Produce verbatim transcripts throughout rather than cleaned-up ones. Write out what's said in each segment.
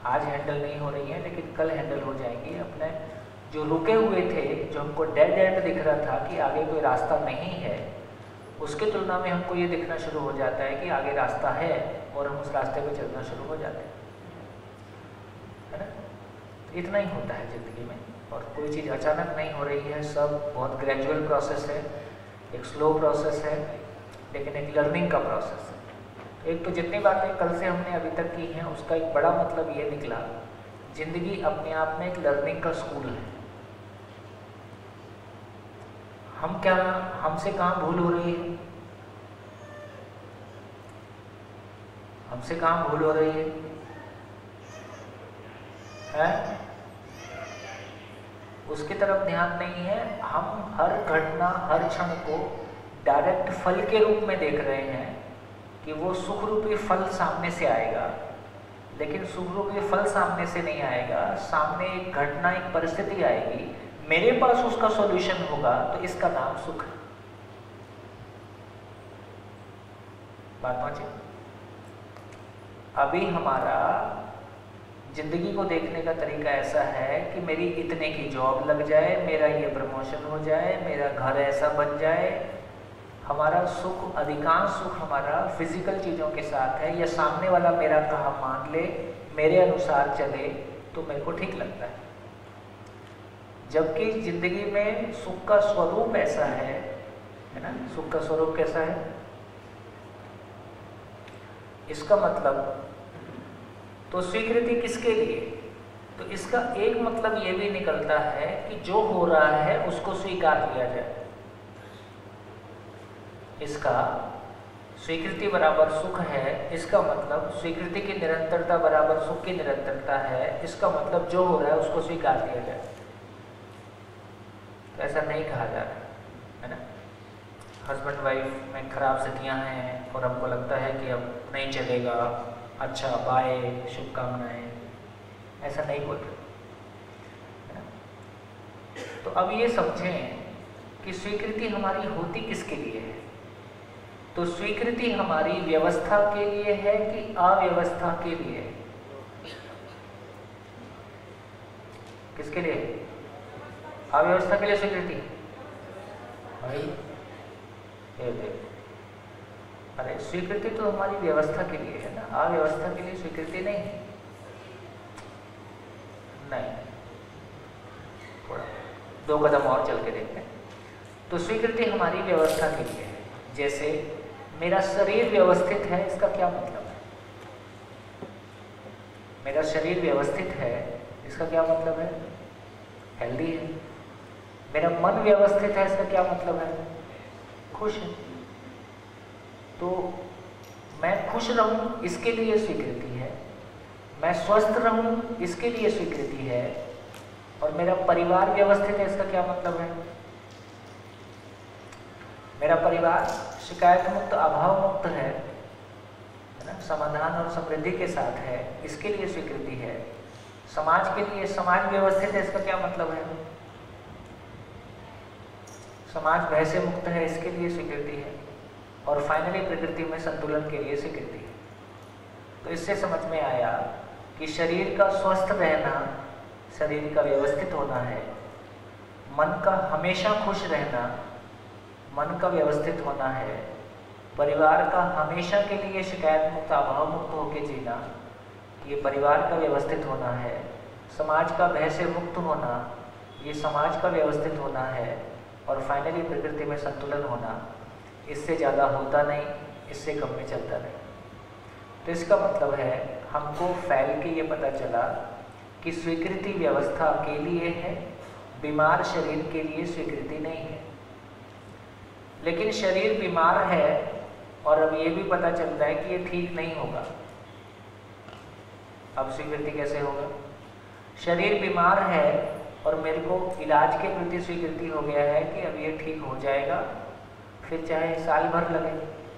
आज हैंडल नहीं हो रही हैं, लेकिन कल हैंडल हो जाएंगी। अपने जो रुके हुए थे, जो हमको डेड एंड दिख रहा था कि आगे कोई रास्ता नहीं है, उसके तुलना में हमको ये दिखना शुरू हो जाता है कि आगे रास्ता है और हम उस रास्ते पे चलना शुरू हो जाते हैं, है ना। इतना ही होता है ज़िंदगी में, और कोई चीज़ अचानक नहीं हो रही है, सब बहुत ग्रेजुअल प्रोसेस है, एक स्लो प्रोसेस है, लेकिन एक लर्निंग का प्रोसेस है। एक तो जितनी बातें कल से हमने अभी तक की हैं उसका एक बड़ा मतलब ये निकला, ज़िंदगी अपने आप में एक लर्निंग का स्कूल है। हम क्या, हमसे कहाँ भूल हो रही है, हमसे कहाँ भूल हो रही है, है? उसकी तरफ ध्यान नहीं है। हम हर घटना, हर क्षण को डायरेक्ट फल के रूप में देख रहे हैं कि वो सुख रूपी फल सामने से आएगा, लेकिन सुख रूपी फल सामने से नहीं आएगा। सामने एक घटना, एक परिस्थिति आएगी, मेरे पास उसका सॉल्यूशन होगा, तो इसका नाम सुख है। बात पहुंची? अभी हमारा जिंदगी को देखने का तरीका ऐसा है कि मेरी इतने की जॉब लग जाए, मेरा ये प्रमोशन हो जाए, मेरा घर ऐसा बन जाए। हमारा सुख, अधिकांश सुख हमारा फिजिकल चीज़ों के साथ है, या सामने वाला मेरा कहा मान ले, मेरे अनुसार चले तो मेरे को ठीक लगता है। जबकि जिंदगी में सुख का स्वरूप ऐसा है, है ना। सुख का स्वरूप कैसा है? इसका मतलब तो स्वीकृति किसके लिए? तो इसका एक मतलब ये भी निकलता है कि जो हो रहा है उसको स्वीकार किया जाए। इसका स्वीकृति बराबर सुख है, इसका मतलब स्वीकृति की निरंतरता बराबर सुख की निरंतरता है। इसका मतलब जो हो रहा है उसको स्वीकार किया जाए। तो ऐसा नहीं कहा जा रहा है ना। हस्बैंड वाइफ में खराब स्थितियाँ हैं और हमको लगता है कि अब नहीं चलेगा, अच्छा बाय, शुभकामनाएं, ऐसा नहीं बोल रहे, है ना। तो अब ये समझें कि स्वीकृति हमारी होती किसके लिए है। तो स्वीकृति हमारी व्यवस्था के लिए है कि अव्यवस्था के लिए? किसके लिए? अव्यवस्था के लिए स्वीकृति भाई, ये देख, अरे स्वीकृति तो हमारी व्यवस्था के लिए है ना, अव्यवस्था के लिए स्वीकृति नहीं है। नहीं, थोड़ा दो कदम और चल के देखते हैं। तो स्वीकृति हमारी व्यवस्था के लिए है। जैसे मेरा शरीर व्यवस्थित है, इसका क्या मतलब है? मेरा शरीर व्यवस्थित है, इसका क्या मतलब है? हेल्दी है। मेरा मन व्यवस्थित है, इसका क्या मतलब है? खुश है। तो मैं खुश रहूं, इसके लिए स्वीकृति है। मैं स्वस्थ रहूं, इसके लिए स्वीकृति है। और मेरा परिवार व्यवस्थित है, इसका क्या मतलब है? मेरा परिवार शिकायत मुक्त, अभाव मुक्त है, है ना, समाधान और समृद्धि के साथ है, इसके लिए स्वीकृति है। समाज के लिए, समाज व्यवस्थित है, इसका क्या मतलब है? समाज भय से मुक्त है, इसके लिए स्वीकृति है। और फाइनली प्रकृति में संतुलन के लिए स्वीकृति है। तो इससे समझ में आया कि शरीर का स्वस्थ रहना, शरीर का व्यवस्थित होना है। मन का हमेशा खुश रहना, मन का व्यवस्थित होना है। परिवार का हमेशा के लिए शिकायत मुक्त, अभाव मुक्त होकर जीना, ये परिवार का व्यवस्थित होना है। समाज का भय से मुक्त होना, ये समाज का व्यवस्थित होना है। और फाइनली प्रकृति में संतुलन होना, इससे ज़्यादा होता नहीं, इससे कम में चलता नहीं। तो इसका मतलब है हमको फैल के ये पता चला कि स्वीकृति व्यवस्था के लिए है, बीमार शरीर के लिए स्वीकृति नहीं है। लेकिन शरीर बीमार है और अब ये भी पता चलता है कि ये ठीक नहीं होगा। अब स्वीकृति कैसे होगा? शरीर बीमार है और मेरे को इलाज के प्रति स्वीकृति हो गया है कि अब ये ठीक हो जाएगा, फिर चाहे साल भर लगे।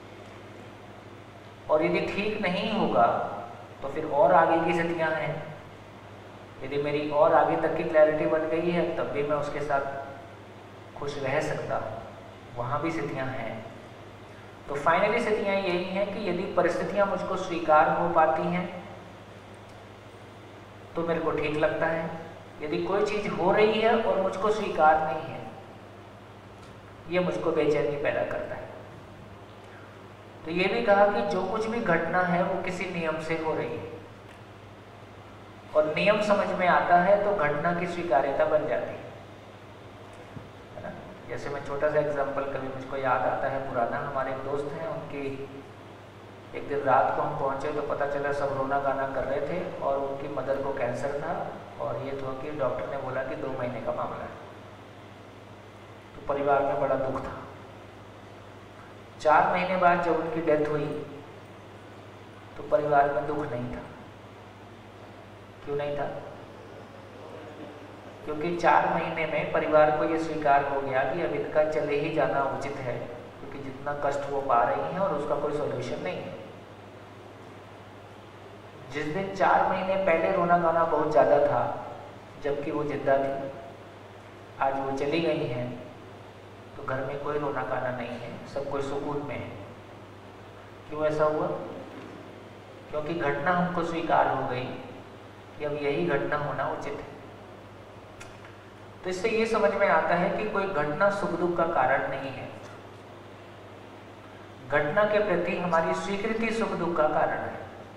और यदि ठीक नहीं होगा तो फिर और आगे की स्थितियाँ हैं। यदि मेरी और आगे तक की क्लैरिटी बन गई है तब भी मैं उसके साथ खुश रह सकता हूँ, वहाँ भी स्थितियाँ हैं। तो फाइनली स्थितियाँ यही हैं कि यदि परिस्थितियाँ मुझको स्वीकार हो पाती हैं तो मेरे को ठीक लगता है। यदि कोई चीज़ हो रही है और मुझको स्वीकार नहीं है, ये मुझको बेचैनी पैदा करता है। तो ये भी कहा कि जो कुछ भी घटना है वो किसी नियम से हो रही है, और नियम समझ में आता है तो घटना की स्वीकार्यता बन जाती है ना। जैसे मैं छोटा सा एग्जांपल कभी मुझको याद आता है पुराना, हमारे एक दोस्त हैं, उनकी एक दिन रात को हम पहुंचे तो पता चला सब रोना गाना कर रहे थे, और उनकी मदर को कैंसर था, और ये था कि डॉक्टर ने बोला कि दो महीने का मामला है। तो परिवार में बड़ा दुख था। चार महीने बाद जब उनकी डेथ हुई तो परिवार में दुख नहीं था। क्यों नहीं था? क्योंकि चार महीने में परिवार को ये स्वीकार हो गया कि अब इनका चले ही जाना उचित है, क्योंकि जितना कष्ट वो पा रही हैं और उसका कोई सॉल्यूशन नहीं है। जिस दिन चार महीने पहले रोना गाना बहुत ज़्यादा था, जबकि वो जिंदा थी, आज वो चली गई हैं, तो घर में कोई रोना गाना नहीं है, सब कोई सुकून में है। क्यों ऐसा हुआ? क्योंकि घटना हमको स्वीकार हो गई कि अब यही घटना होना उचित है। तो इससे ये समझ में आता है कि कोई घटना सुख दुख का कारण नहीं है। घटना के प्रति हमारी स्वीकृति सुख दुख का कारण है।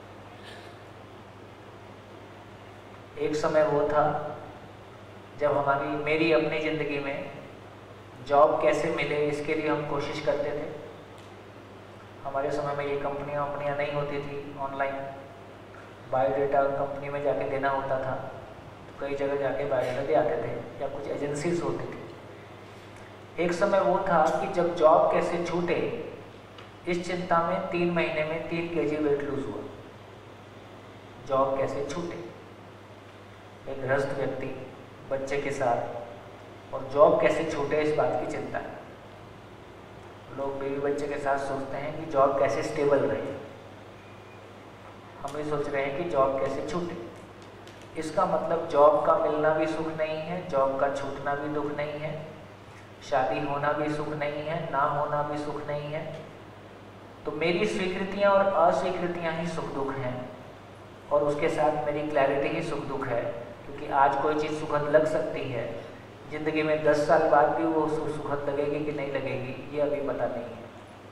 एक समय वो था जब हमारी मेरी अपनी ज़िंदगी में जॉब कैसे मिले इसके लिए हम कोशिश करते थे। हमारे समय में ये कंपनियां कंपनियां नहीं होती थी, ऑनलाइन बायोडाटा कंपनी में जाके देना होता था, तो कई जगह जाके बायोडाटा दे आते थे, या कुछ एजेंसीज होती थी। एक समय वो था कि जब जॉब कैसे छूटे इस चिंता में तीन महीने में तीन के जी वेट लूज हुआ। जॉब कैसे छूटे, एक गृहस्थ व्यक्ति बच्चे के साथ, और जॉब कैसे छूटे इस बात की चिंता है। लोग बीवी बच्चे के साथ सोचते हैं कि जॉब कैसे स्टेबल रहे, हम ये सोच रहे हैं कि जॉब कैसे छूटे। इसका मतलब जॉब का मिलना भी सुख नहीं है, जॉब का छूटना भी दुख नहीं है, शादी होना भी सुख नहीं है, ना होना भी सुख नहीं है। तो मेरी स्वीकृतियां और अस्वीकृतियां ही सुख दुख हैं, और उसके साथ मेरी क्लैरिटी ही सुख दुख है। क्योंकि आज कोई चीज़ सुखद लग सकती है, जिंदगी में दस साल बाद भी वो सुखद लगेगी कि नहीं लगेगी ये अभी पता नहीं है।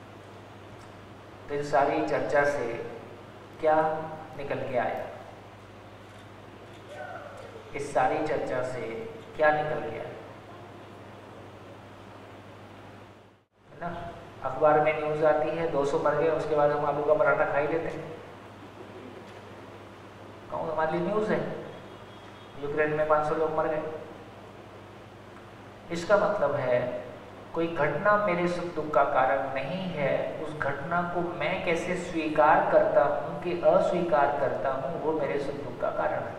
तो इस सारी चर्चा से क्या निकल के आया? इस सारी चर्चा से क्या निकल गया है ना? अखबार में न्यूज़ आती है दो सौ मर गए, उसके बाद हम आलू का पराठा खा ही लेते हैं। कहूँ हमारे लिए न्यूज़ है, यूक्रेन में पाँच सौ लोग मर गए। इसका मतलब है कोई घटना मेरे सुख दुख का कारण नहीं है, उस घटना को मैं कैसे स्वीकार करता हूँ कि अस्वीकार करता हूँ वो मेरे सुख दुख का कारण है।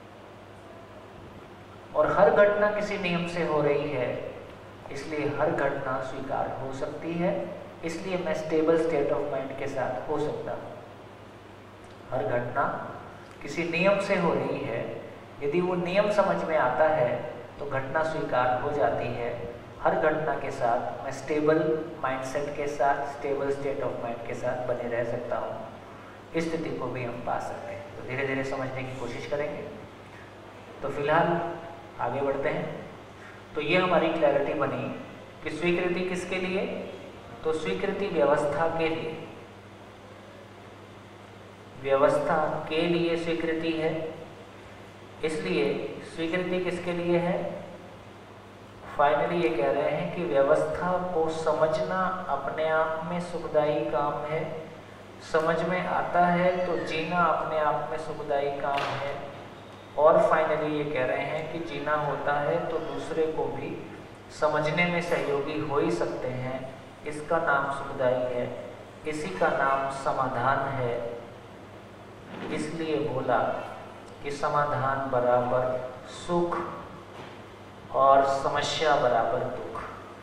और हर घटना किसी नियम से हो रही है, इसलिए हर घटना स्वीकार हो सकती है, इसलिए मैं स्टेबल स्टेट ऑफ माइंड के साथ हो सकता हूँ। हर घटना किसी नियम से हो रही है, यदि वो नियम समझ में आता है तो घटना स्वीकार हो जाती है। हर घटना के साथ मैं स्टेबल माइंडसेट के साथ, स्टेबल स्टेट ऑफ माइंड के साथ बने रह सकता हूँ। इस स्थिति को भी हम पा सकते हैं। तो धीरे धीरे समझने की कोशिश करेंगे। तो फिलहाल आगे बढ़ते हैं। तो ये हमारी क्लैरिटी बनी कि स्वीकृति किसके लिए? तो स्वीकृति व्यवस्था के लिए, व्यवस्था के लिए स्वीकृति है। इसलिए स्वीकृति किसके लिए है? फाइनली ये कह रहे हैं कि व्यवस्था को समझना अपने आप में सुखदायी काम है, समझ में आता है तो जीना अपने आप में सुखदायी काम है। और फाइनली ये कह रहे हैं कि जीना होता है तो दूसरे को भी समझने में सहयोगी हो ही सकते हैं, इसका नाम सुखदायी है, इसी का नाम समाधान है। इसलिए बोला कि समाधान बराबर सुख और समस्या बराबर दुख।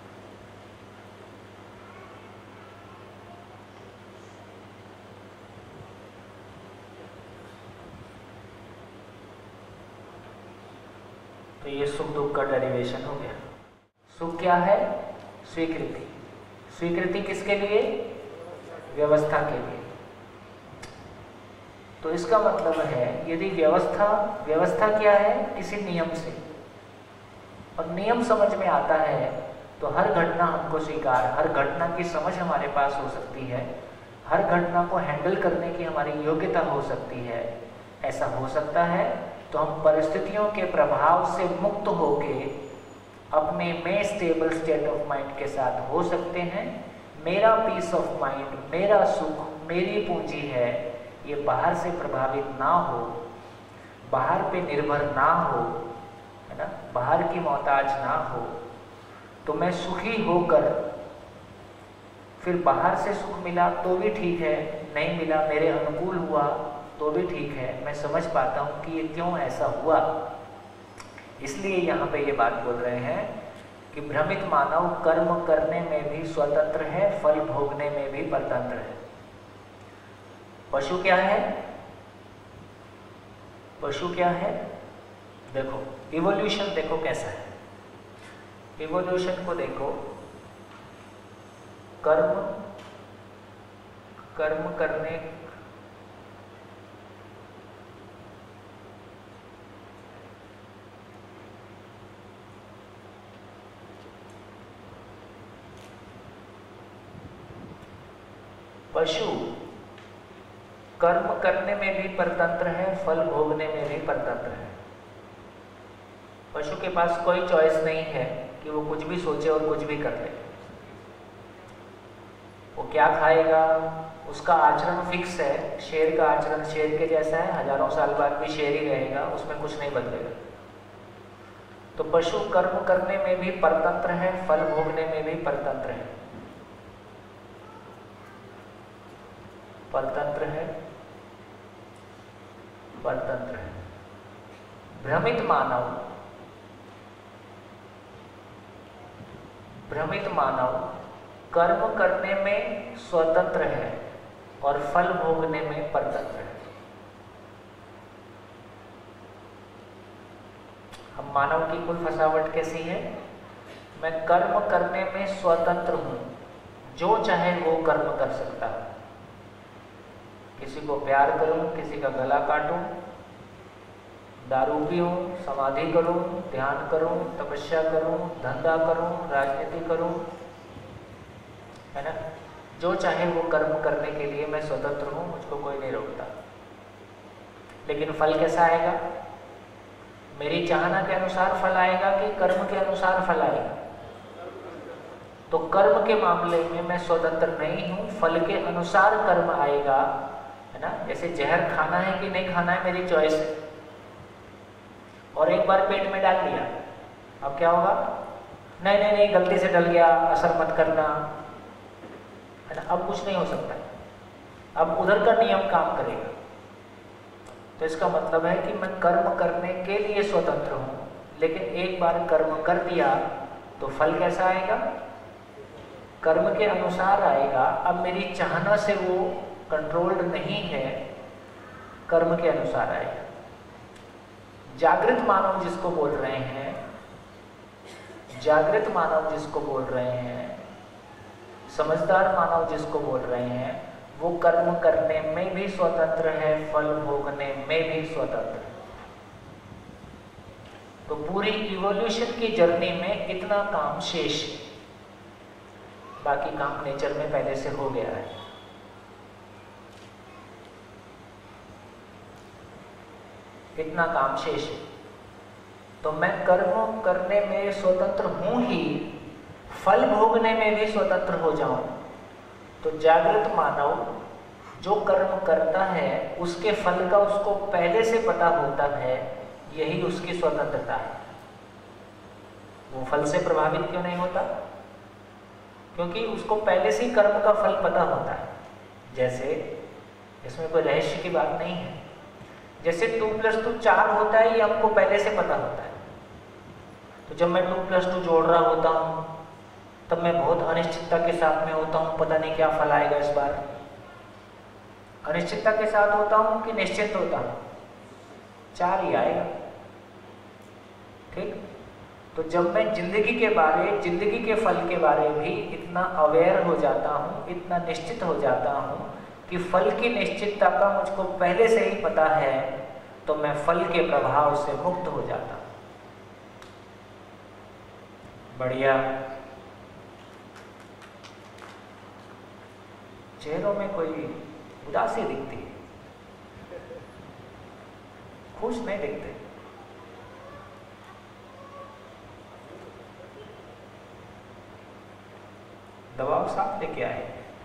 तो ये सुख दुख का डेरिवेशन हो गया। सुख क्या है? स्वीकृति। स्वीकृति किसके लिए? व्यवस्था के लिए। तो इसका मतलब है यदि व्यवस्था व्यवस्था क्या है, किसी नियम से, और नियम समझ में आता है तो हर घटना हमको स्वीकार, हर घटना की समझ हमारे पास हो सकती है, हर घटना को हैंडल करने की हमारी योग्यता हो सकती है। ऐसा हो सकता है तो हम परिस्थितियों के प्रभाव से मुक्त होके अपने में स्टेबल स्टेट ऑफ माइंड के साथ हो सकते हैं। मेरा पीस ऑफ माइंड, मेरा सुख, मेरी पूंजी है, ये बाहर से प्रभावित ना हो, बाहर पे निर्भर ना हो, है ना, बाहर की मोहताज ना हो। तो मैं सुखी होकर फिर बाहर से सुख मिला तो भी ठीक है, नहीं मिला, मेरे अनुकूल हुआ तो भी ठीक है, मैं समझ पाता हूँ कि ये क्यों ऐसा हुआ। इसलिए यहाँ पे ये बात बोल रहे हैं कि भ्रमित मानव कर्म करने में भी स्वतंत्र है, फल भोगने में भी परतंत्र है। पशु क्या है? पशु क्या है? देखो इवोल्यूशन देखो कैसा है। इवोल्यूशन को देखो, कर्म कर्म करने पशु कर्म करने में भी परतंत्र है, फल भोगने में भी परतंत्र है। पशु के पास कोई चॉइस नहीं है कि वो कुछ भी सोचे और कुछ भी कर ले। वो क्या खाएगा, उसका आचरण फिक्स है। शेर का आचरण शेर के जैसा है, हजारों साल बाद भी शेर ही रहेगा, उसमें कुछ नहीं बदलेगा। तो पशु कर्म करने में भी परतंत्र है, फल भोगने में भी परतंत्र है। परतंत्र है, परतंत्र है। भ्रमित मानव भ्रमित मानव कर्म करने में स्वतंत्र है और फल भोगने में परतंत्र है। हम मानव की कुल फसावट कैसी है? मैं कर्म करने में स्वतंत्र हूं, जो चाहे वो कर्म कर सकता हूं। किसी को प्यार करूं, किसी का गला काटूं, दारू पीऊं, समाधि करूं, ध्यान करूं, तपस्या करूं, धंधा करूं, राजनीति करूं, है ना, जो चाहे वो कर्म करने के लिए मैं स्वतंत्र हूं, मुझको कोई नहीं रोकता। लेकिन फल कैसा आएगा? मेरी चाहना के अनुसार फल आएगा कि कर्म के अनुसार फल आएगा? तो कर्म के मामले में मैं स्वतंत्र नहीं हूं, फल के अनुसार कर्म आएगा, है ना। जैसे जहर खाना है कि नहीं खाना है मेरी चॉइस है, और एक बार पेट में डाल दिया, अब क्या होगा? नहीं नहीं नहीं गलती से डल गया, असर मत करना, है ना, अब कुछ नहीं हो सकता, अब उधर का नियम काम करेगा। तो इसका मतलब है कि मैं कर्म करने के लिए स्वतंत्र हूं, लेकिन एक बार कर्म कर दिया तो फल कैसा आएगा? कर्म के अनुसार आएगा। अब मेरी चाहना से वो कंट्रोल्ड नहीं है, कर्म के अनुसार आएगा। जागृत मानव जिसको बोल रहे हैं, जागृत मानव जिसको बोल रहे हैं, समझदार मानव जिसको बोल रहे हैं, वो कर्म करने में भी स्वतंत्र है, फल भोगने में भी स्वतंत्र है। तो पूरी इवोल्यूशन की जर्नी में इतना काम शेष है, बाकी काम नेचर में पहले से हो गया है। इतना काम शेष है। तो मैं कर्म करने में स्वतंत्र हूं ही, फल भोगने में भी स्वतंत्र हो जाऊं। तो जागृत मानव जो कर्म करता है उसके फल का उसको पहले से पता होता है, यही उसकी स्वतंत्रता है। वो फल से प्रभावित क्यों नहीं होता? क्योंकि उसको पहले से कर्म का फल पता होता है। जैसे इसमें कोई रहस्य की बात नहीं है। जैसे टू प्लस टू चार होता है, ये हमको पहले से पता होता है। तो जब मैं टू प्लस टू जोड़ रहा होता हूँ तब मैं बहुत अनिश्चितता के साथ में होता हूँ, पता नहीं क्या फल आएगा इस बार। अनिश्चितता के साथ होता हूँ कि निश्चित होता हूँ? चार ही आएगा, ठीक। तो जब मैं जिंदगी के बारे, जिंदगी के फल के बारे भी इतना अवेयर हो जाता हूँ, इतना निश्चित हो जाता हूँ, कि फल की निश्चितता का मुझको पहले से ही पता है, तो मैं फल के प्रभाव से मुक्त हो जाता। बढ़िया। चेहरों में कोई उदासी दिखती है, खुश नहीं दिखते। दबाव साफ लेके आए।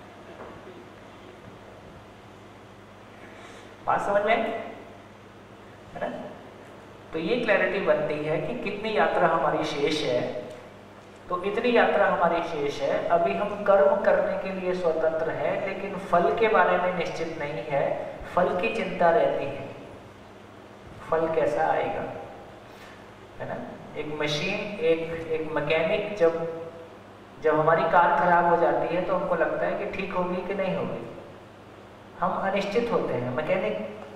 बात समझ में है ना? तो ये क्लैरिटी बनती है कि कितनी यात्रा हमारी शेष है। तो इतनी यात्रा हमारी शेष है। अभी हम कर्म करने के लिए स्वतंत्र हैं, लेकिन फल के बारे में निश्चित नहीं है। फल की चिंता रहती है, फल कैसा आएगा, है ना? एक मशीन, एक एक मैकेनिक जब जब हमारी कार खराब हो जाती है तो हमको लगता है कि ठीक होगी कि नहीं होगी। हम अनिश्चित होते हैं। मैकेनिक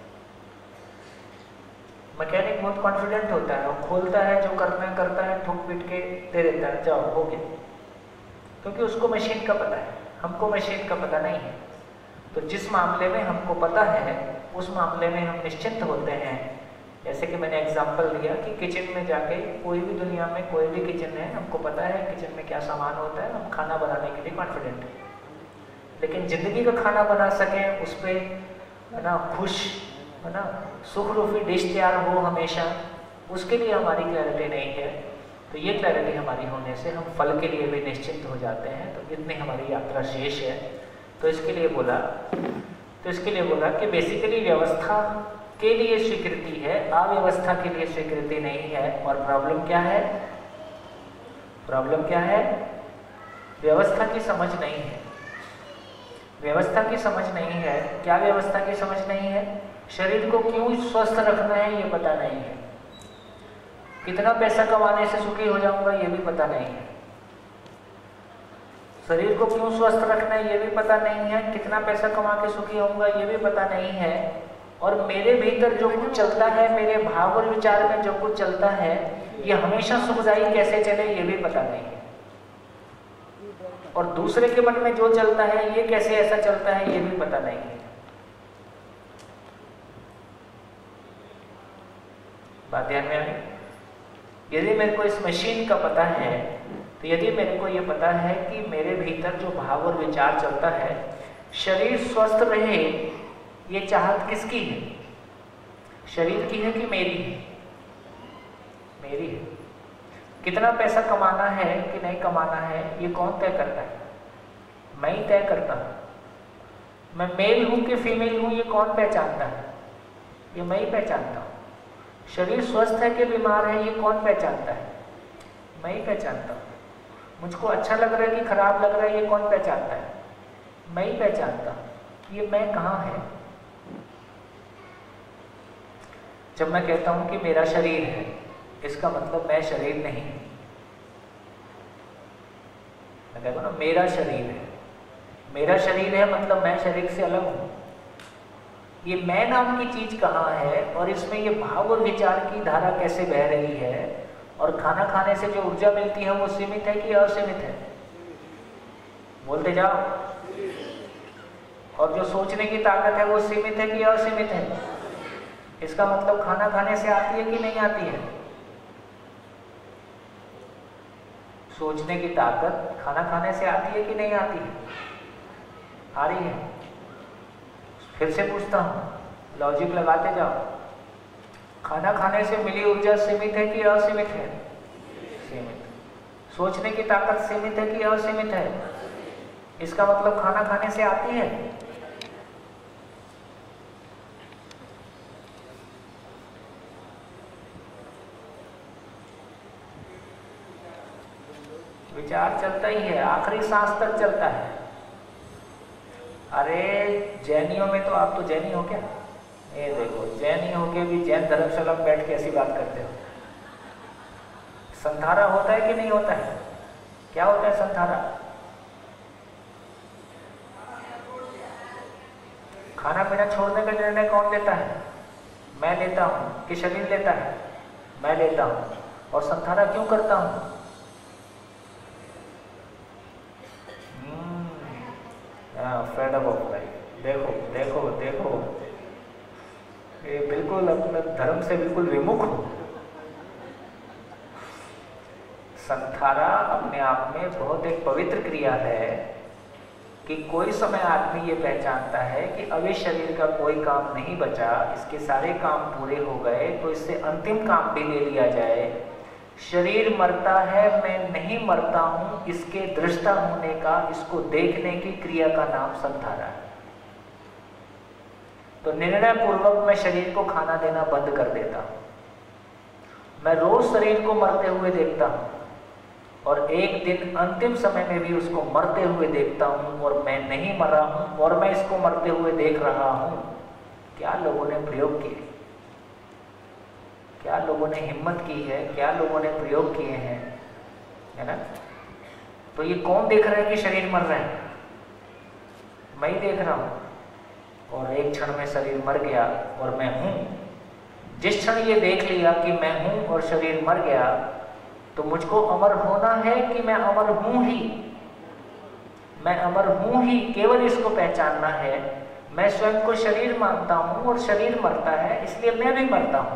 मैकेनिक बहुत कॉन्फिडेंट होता है, वो खोलता है, जो करना है करता है, ठोक पीट के दे देता है, जाओ हो गया, क्योंकि उसको मशीन का पता है, हमको मशीन का पता नहीं है। तो जिस मामले में हमको पता है उस मामले में हम निश्चिंत होते हैं। जैसे कि मैंने एग्जांपल दिया कि किचन में जाके, कोई भी दुनिया में कोई भी किचन है, हमको पता है किचन में क्या सामान होता है, हम खाना बनाने के लिए कॉन्फिडेंट हैं। लेकिन ज़िंदगी का खाना बना सकें, उस पर है ना खुश, है ना, सुखरूपी डिश तैयार हो हमेशा, उसके लिए हमारी क्लैरिटी नहीं है। तो ये क्लैरिटी हमारी होने से हम फल के लिए भी निश्चिंत हो जाते हैं। तो इतनी हमारी यात्रा शेष है। तो इसके लिए बोला तो इसके लिए बोला कि बेसिकली व्यवस्था के लिए स्वीकृति है, अव्यवस्था के लिए स्वीकृति नहीं है। और प्रॉब्लम क्या है? प्रॉब्लम क्या है? व्यवस्था की समझ नहीं है। व्यवस्था की समझ नहीं है। क्या व्यवस्था की समझ नहीं है? शरीर को क्यों स्वस्थ रखना है ये पता नहीं है। कितना पैसा कमाने से सुखी हो जाऊंगा ये भी पता नहीं है। शरीर को क्यों स्वस्थ रखना है ये भी पता नहीं है। कितना पैसा कमा के सुखी होऊंगा ये भी पता नहीं है। और मेरे भीतर जो कुछ चलता है, मेरे भाव और विचार में जो कुछ चलता है, ये हमेशा सुखदायी कैसे चले ये भी पता नहीं है। और दूसरे के मन में जो चलता है ये कैसे ऐसा चलता है ये भी पता नहीं है। बात ध्यान में आई? यदि मेरे को इस मशीन का पता है, तो यदि मेरे को ये पता है कि मेरे भीतर जो भाव और विचार चलता है, शरीर स्वस्थ रहे, ये चाहत किसकी है? शरीर की है कि मेरी है? मेरी है। कितना पैसा कमाना है कि नहीं कमाना है ये कौन तय करता है? मैं ही तय करता हूँ। मैं मेल हूँ कि फीमेल हूँ ये कौन पहचानता है? ये मैं ही पहचानता हूँ। शरीर स्वस्थ है कि बीमार है ये कौन पहचानता है? मैं ही पहचानता हूँ। मुझको अच्छा लग रहा है कि खराब लग रहा है ये कौन पहचानता है? मैं ही पहचानता हूँ। ये मैं कहाँ है? जब मैं कहता हूँ कि मेरा शरीर है, इसका मतलब मैं शरीर नहीं। मैं कहता हूँ ना मेरा शरीर है, मेरा शरीर है मतलब मैं शरीर से अलग हूँ। ये मैं नाम की चीज कहाँ है? और इसमें ये भाव और विचार की धारा कैसे बह रही है? और खाना खाने से जो ऊर्जा मिलती है वो सीमित है कि असीमित है? बोलते जाओ। और जो सोचने की ताकत है वो सीमित है कि असीमित है? इसका मतलब खाना खाने से आती है कि नहीं आती है? सोचने की ताकत खाना खाने से आती है कि नहीं आती है? आ रही है। फिर से पूछता हूँ, लॉजिक लगाते जाओ। खाना खाने से मिली ऊर्जा सीमित है कि असीमित है? सीमित। सोचने की ताकत सीमित है कि असीमित है? इसका मतलब खाना खाने से आती है? विचार चलता ही है, आखिरी सांस तक चलता है। अरे जैनियों में तो आप तो जैनी हो क्या? ये देखो, जैनी होके भी जैन धर्मशाला में बैठ के ऐसी बात करते हो। संधारा होता है कि नहीं होता है? क्या होता है संधारा? खाना पीना छोड़ने का निर्णय कौन लेता है? मैं लेता हूँ कि शरीर लेता है? मैं लेता हूँ। और संधारा क्यों करता हूँ? Fed up of life. देखो बिल्कुल अपने धर्म से बिल्कुल विमुख हो। संथारा अपने आप में बहुत एक पवित्र क्रिया है कि कोई समय आदमी ये पहचानता है कि अब इस शरीर का कोई काम नहीं बचा, इसके सारे काम पूरे हो गए, तो इससे अंतिम काम भी ले लिया जाए। शरीर मरता है, मैं नहीं मरता हूं, इसके दृष्टा होने का, इसको देखने की क्रिया का नाम संथारा है। तो निर्णय पूर्वक मैं शरीर को खाना देना बंद कर देता हूं। मैं रोज शरीर को मरते हुए देखता हूं और एक दिन अंतिम समय में भी उसको मरते हुए देखता हूं और मैं नहीं मरा हूं और मैं इसको मरते हुए देख रहा हूं। क्या लोगों ने प्रयोग किए, क्या लोगों ने हिम्मत की है, क्या लोगों ने प्रयोग किए हैं, है ना। तो ये कौन देख रहा है कि शरीर मर रहा है? मैं ही देख रहा हूं और एक क्षण में शरीर मर गया और मैं हूं। जिस क्षण ये देख लिया कि मैं हूं और शरीर मर गया, तो मुझको अमर होना है कि मैं अमर हूं ही, मैं अमर हूं ही, केवल इसको पहचानना है। मैं स्वयं को शरीर मानता हूं और शरीर मरता है, इसलिए मैं भी मरता हूं,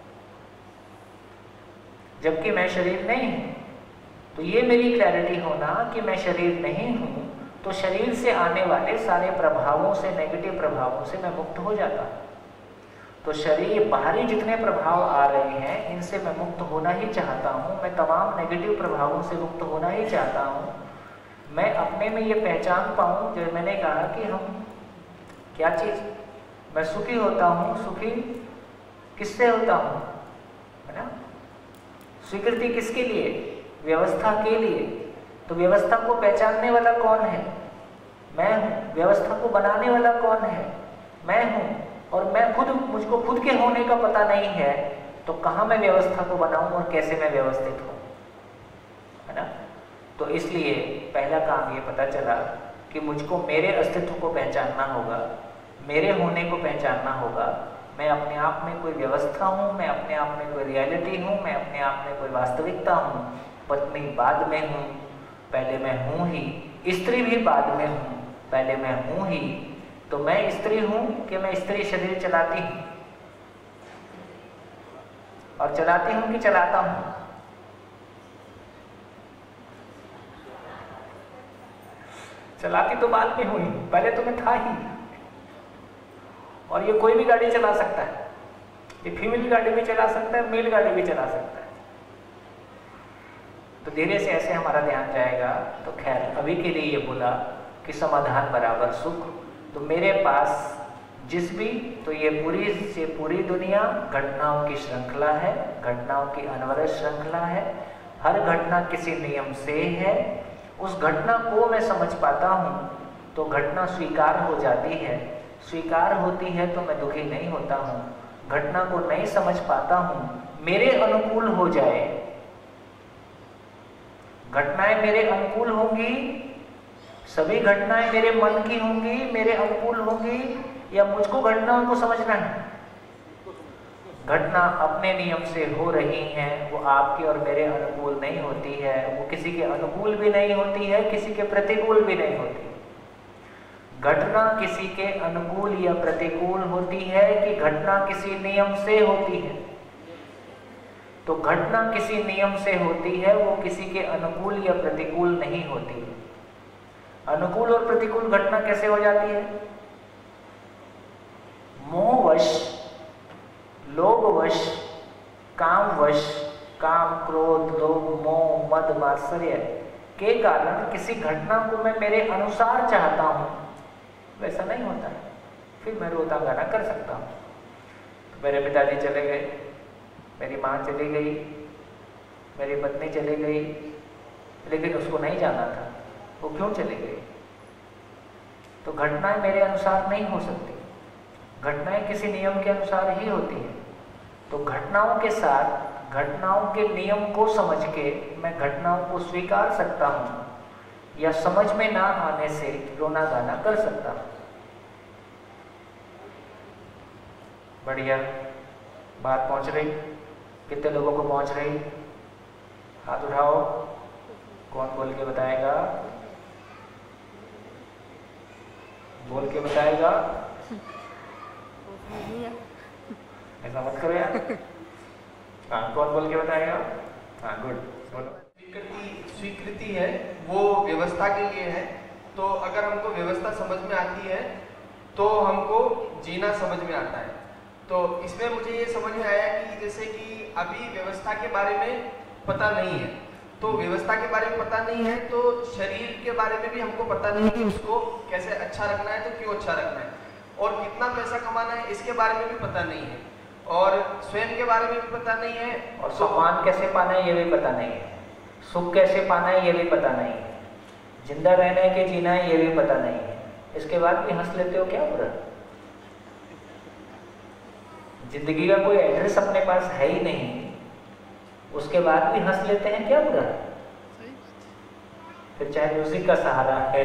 जबकि मैं शरीर नहीं हूं। तो ये मेरी क्लैरिटी होना कि मैं शरीर नहीं हूं, तो शरीर से आने वाले सारे प्रभावों से, नेगेटिव प्रभावों से मैं मुक्त हो जाता हूं। तो शरीर बाहरी जितने प्रभाव आ रहे हैं, इनसे मैं मुक्त होना ही चाहता हूं। मैं तमाम नेगेटिव प्रभावों से मुक्त होना ही चाहता हूं। मैं अपने में ये पहचान पाऊं, जो मैंने कहा कि हम क्या चीज, मैं सुखी होता हूं, सुखी किससे होता हूं, है ना। स्वीकृति किसके लिए? व्यवस्था के लिए। तो व्यवस्था को पहचानने वाला कौन है? मैं हूं। व्यवस्था को बनाने वाला कौन है? मैं हूं। और मैं खुद, मुझको खुद के होने का पता नहीं है, तो कहाँ मैं व्यवस्था को बनाऊं और कैसे मैं व्यवस्थित हूं, है ना। तो इसलिए पहला काम ये पता चला कि मुझको मेरे अस्तित्व को पहचानना होगा, मेरे होने को पहचानना होगा। मैं अपने आप में कोई व्यवस्था हूँ, मैं अपने आप में कोई रियलिटी हूँ, मैं अपने आप में कोई वास्तविकता हूँ। पत्नी बाद में हूँ, पहले मैं हूँ ही। स्त्री भी बाद में हूँ, पहले मैं हूँ ही। तो मैं स्त्री हूं कि मैं स्त्री शरीर चलाती हूं, और चलाती हूं कि चलाता हूं? चलाती तो बाद में हुई, पहले तो मैं था ही। और ये कोई भी गाड़ी चला सकता है, ये फीमेल गाड़ी भी चला सकता है, मेल गाड़ी भी चला सकता है। तो धीरे से ऐसे हमारा ध्यान जाएगा। तो खैर, अभी के लिए ये बोला कि समाधान बराबर सुख। तो मेरे पास जिस भी, तो ये पूरी से पूरी दुनिया घटनाओं की श्रृंखला है, घटनाओं की अनवरत श्रृंखला है। हर घटना किसी नियम से है। उस घटना को मैं समझ पाता हूँ तो घटना स्वीकार हो जाती है। स्वीकार होती है तो मैं दुखी नहीं होता हूँ। घटना को नहीं समझ पाता हूँ, मेरे अनुकूल हो जाए, घटनाएं मेरे अनुकूल होंगी, सभी घटनाएं मेरे मन की होंगी, मेरे अनुकूल होंगी, या मुझको घटनाओं को समझना है? घटना अपने नियम से हो रही हैं, वो आपके और मेरे अनुकूल नहीं होती है, वो किसी के अनुकूल भी नहीं होती है, किसी के प्रतिकूल भी नहीं होती। घटना किसी के अनुकूल या प्रतिकूल होती है कि घटना किसी नियम से होती है? तो घटना किसी नियम से होती है, वो किसी के अनुकूल या प्रतिकूल नहीं होती है। अनुकूल और प्रतिकूल घटना कैसे हो जाती है? मोहवश, लोभवश, कामवश, काम, क्रोध, लोभ, मोह, मद, मात्सर्य के कारण किसी घटना को मैं मेरे अनुसार चाहता हूं, वैसा नहीं होता है। फिर मैं रोता गाना कर सकता हूं। तो मेरे पिताजी चले गए, मेरी माँ चली गई, मेरी पत्नी चली गई, लेकिन उसको नहीं जाना था। वो क्यों चली गई? तो घटनाएं मेरे अनुसार नहीं हो सकती, घटनाएं किसी नियम के अनुसार ही होती है। तो घटनाओं के साथ, घटनाओं के नियम को समझ के मैं घटनाओं को स्वीकार सकता हूँ, या समझ में ना आने से रोना गाना कर सकता हूँ। बढ़िया बात पहुंच रही? कितने लोगों को पहुंच रही? हाथ उठाओ, कौन बोल के बताएगा? बोल के बताएगा? ऐसा मत करो यार। हाँ, कौन बोल के बताएगा? हाँ, गुड, बोलो। स्वीकृति स्वीकृति है वो व्यवस्था के लिए है, तो अगर हमको व्यवस्था समझ में आती है तो हमको जीना समझ में आता है। तो इसमें मुझे ये समझ में आया कि जैसे कि अभी व्यवस्था के बारे में पता नहीं है, तो व्यवस्था के बारे में पता नहीं है तो शरीर के बारे में भी हमको पता नहीं कि उसको कैसे अच्छा रखना है, तो क्यों अच्छा रखना है, और कितना पैसा कमाना है इसके बारे में भी पता नहीं है, और स्वयं के बारे में भी पता नहीं है, और सम्मान कैसे पाना है ये भी पता नहीं है, सुख कैसे पाना है ये भी पता नहीं है, जिंदा रहने के जीना है ये भी पता नहीं है। इसके बाद भी हंस लेते हो, क्या बुरा? जिंदगी का कोई एड्रेस अपने पास है ही नहीं, उसके बाद भी हंस लेते हैं, क्या बुरा? फिर चाहे म्यूजिक का सहारा है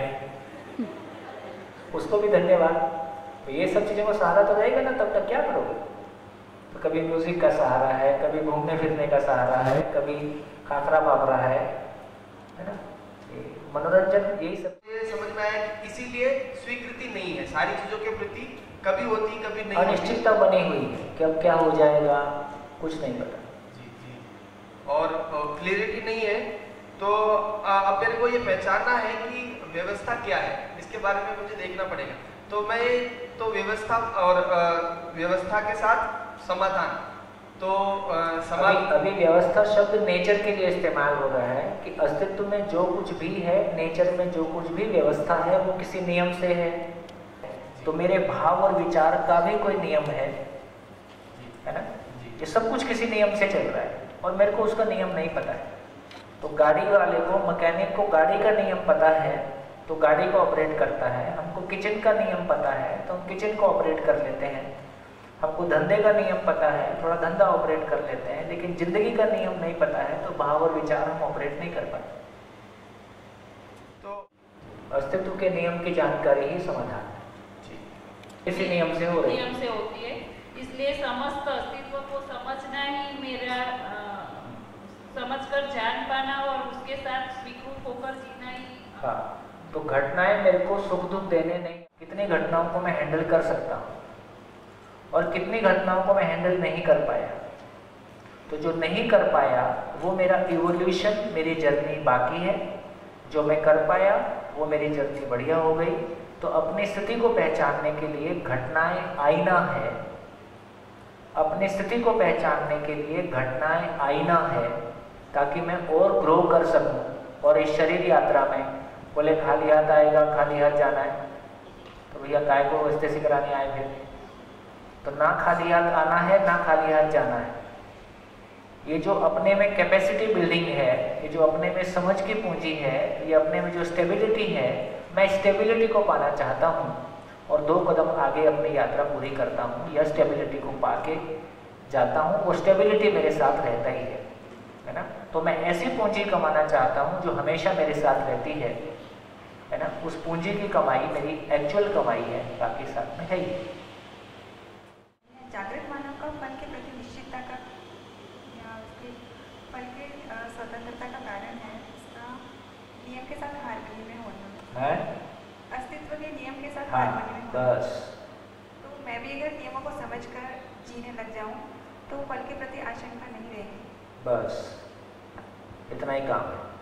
उसको भी धन्यवाद। तो ये सब चीजों का सहारा तो रहेगा ना, तब तक क्या करोगे? तो कभी म्यूजिक का सहारा है, कभी घूमने फिरने का सहारा है, कभी खाखरा पापरा है, है ना? मनोरंजन, यही सब। ये समझ में आया कि इसीलिए स्वीकृति नहीं है सारी चीजों के प्रति, कभी होती कभी नहीं। अनिश्चितता बनी हुई है कि अब क्या हो जाएगा, कुछ नहीं पता। जी जी। और क्लियरिटी नहीं है, तो अब मेरे को ये पहचानना है कि व्यवस्था क्या है, इसके बारे में मुझे देखना पड़ेगा। तो मैं तो व्यवस्था और व्यवस्था के साथ समाधान, तो अभी, अभी व्यवस्था शब्द नेचर के लिए इस्तेमाल हो रहा है कि अस्तित्व में जो कुछ भी है, नेचर में जो कुछ भी व्यवस्था है वो किसी नियम से है। तो मेरे भाव और विचार का भी कोई नियम है, है ना? ये सब कुछ किसी नियम से चल रहा है और मेरे को उसका नियम नहीं पता है। तो गाड़ी वाले को, मैकेनिक को गाड़ी का नियम पता है तो गाड़ी को ऑपरेट करता है। हमको किचन का नियम पता है तो हम किचन को ऑपरेट कर लेते हैं। हमको धंधे का नियम पता है, थोड़ा धंधा ऑपरेट कर लेते हैं, लेकिन जिंदगी का नियम नहीं पता है तो भाव और विचार हम ऑपरेट नहीं कर पाते। तो अस्तित्व के नियम की जानकारी ही समाधान है, इसी नियम से हो रही है, नियम से होती है। इसलिए समस्त अस्तित्व को समझना ही मेरा आ, समझकर जान पाना और उसके साथ स्वीकृत होकर जीना ही। हाँ, तो घटनाएं मेरे को सुख दुख देने नहीं, कितनी घटनाओं को मैं हैंडल कर सकता हूँ और कितनी घटनाओं को मैं हैंडल नहीं कर पाया। तो जो नहीं कर पाया वो मेरा इवोल्यूशन, मेरी जर्नी बाकी है। जो मैं कर पाया वो मेरी जर्नी बढ़िया हो गई। तो अपनी स्थिति को पहचानने के लिए घटनाएं आईना है, अपनी स्थिति को पहचानने के लिए घटनाएं आईना है, ताकि मैं और ग्रो कर सकूं। और इस शरीर यात्रा में बोले खाली हाथ आएगा, खाली हाथ जाना है, तो भैया काय को वस्ते कराने आए फिर? तो ना खाली हाथ आना है ना खाली हाथ जाना है। ये जो अपने में कैपेसिटी बिल्डिंग है, ये जो अपने में समझ की पूंजी है, ये अपने में जो स्टेबिलिटी है, मैं स्टेबिलिटी को पाना चाहता हूँ और दो कदम आगे अपनी यात्रा पूरी करता हूँ या स्टेबिलिटी को पाके जाता हूँ। वो स्टेबिलिटी मेरे साथ रहता ही है, है ना? तो मैं ऐसी पूंजी कमाना चाहता हूँ जो हमेशा मेरे साथ रहती है, है ना? उस पूंजी की कमाई मेरी एक्चुअल कमाई है, बाकी साथ में है ही। जागृत मानव का फल के प्रति निश्चितता का या उसके फल के स्वतंत्रता का कारण है इसका नियम के साथ हारमोनी में होना है, अस्तित्व के नियम के साथ हारमोनी में होना। बस। तो मैं भी अगर नियमों को समझकर जीने लग जाऊं तो फल के प्रति आशंका नहीं रहेगी। बस इतना ही काम है।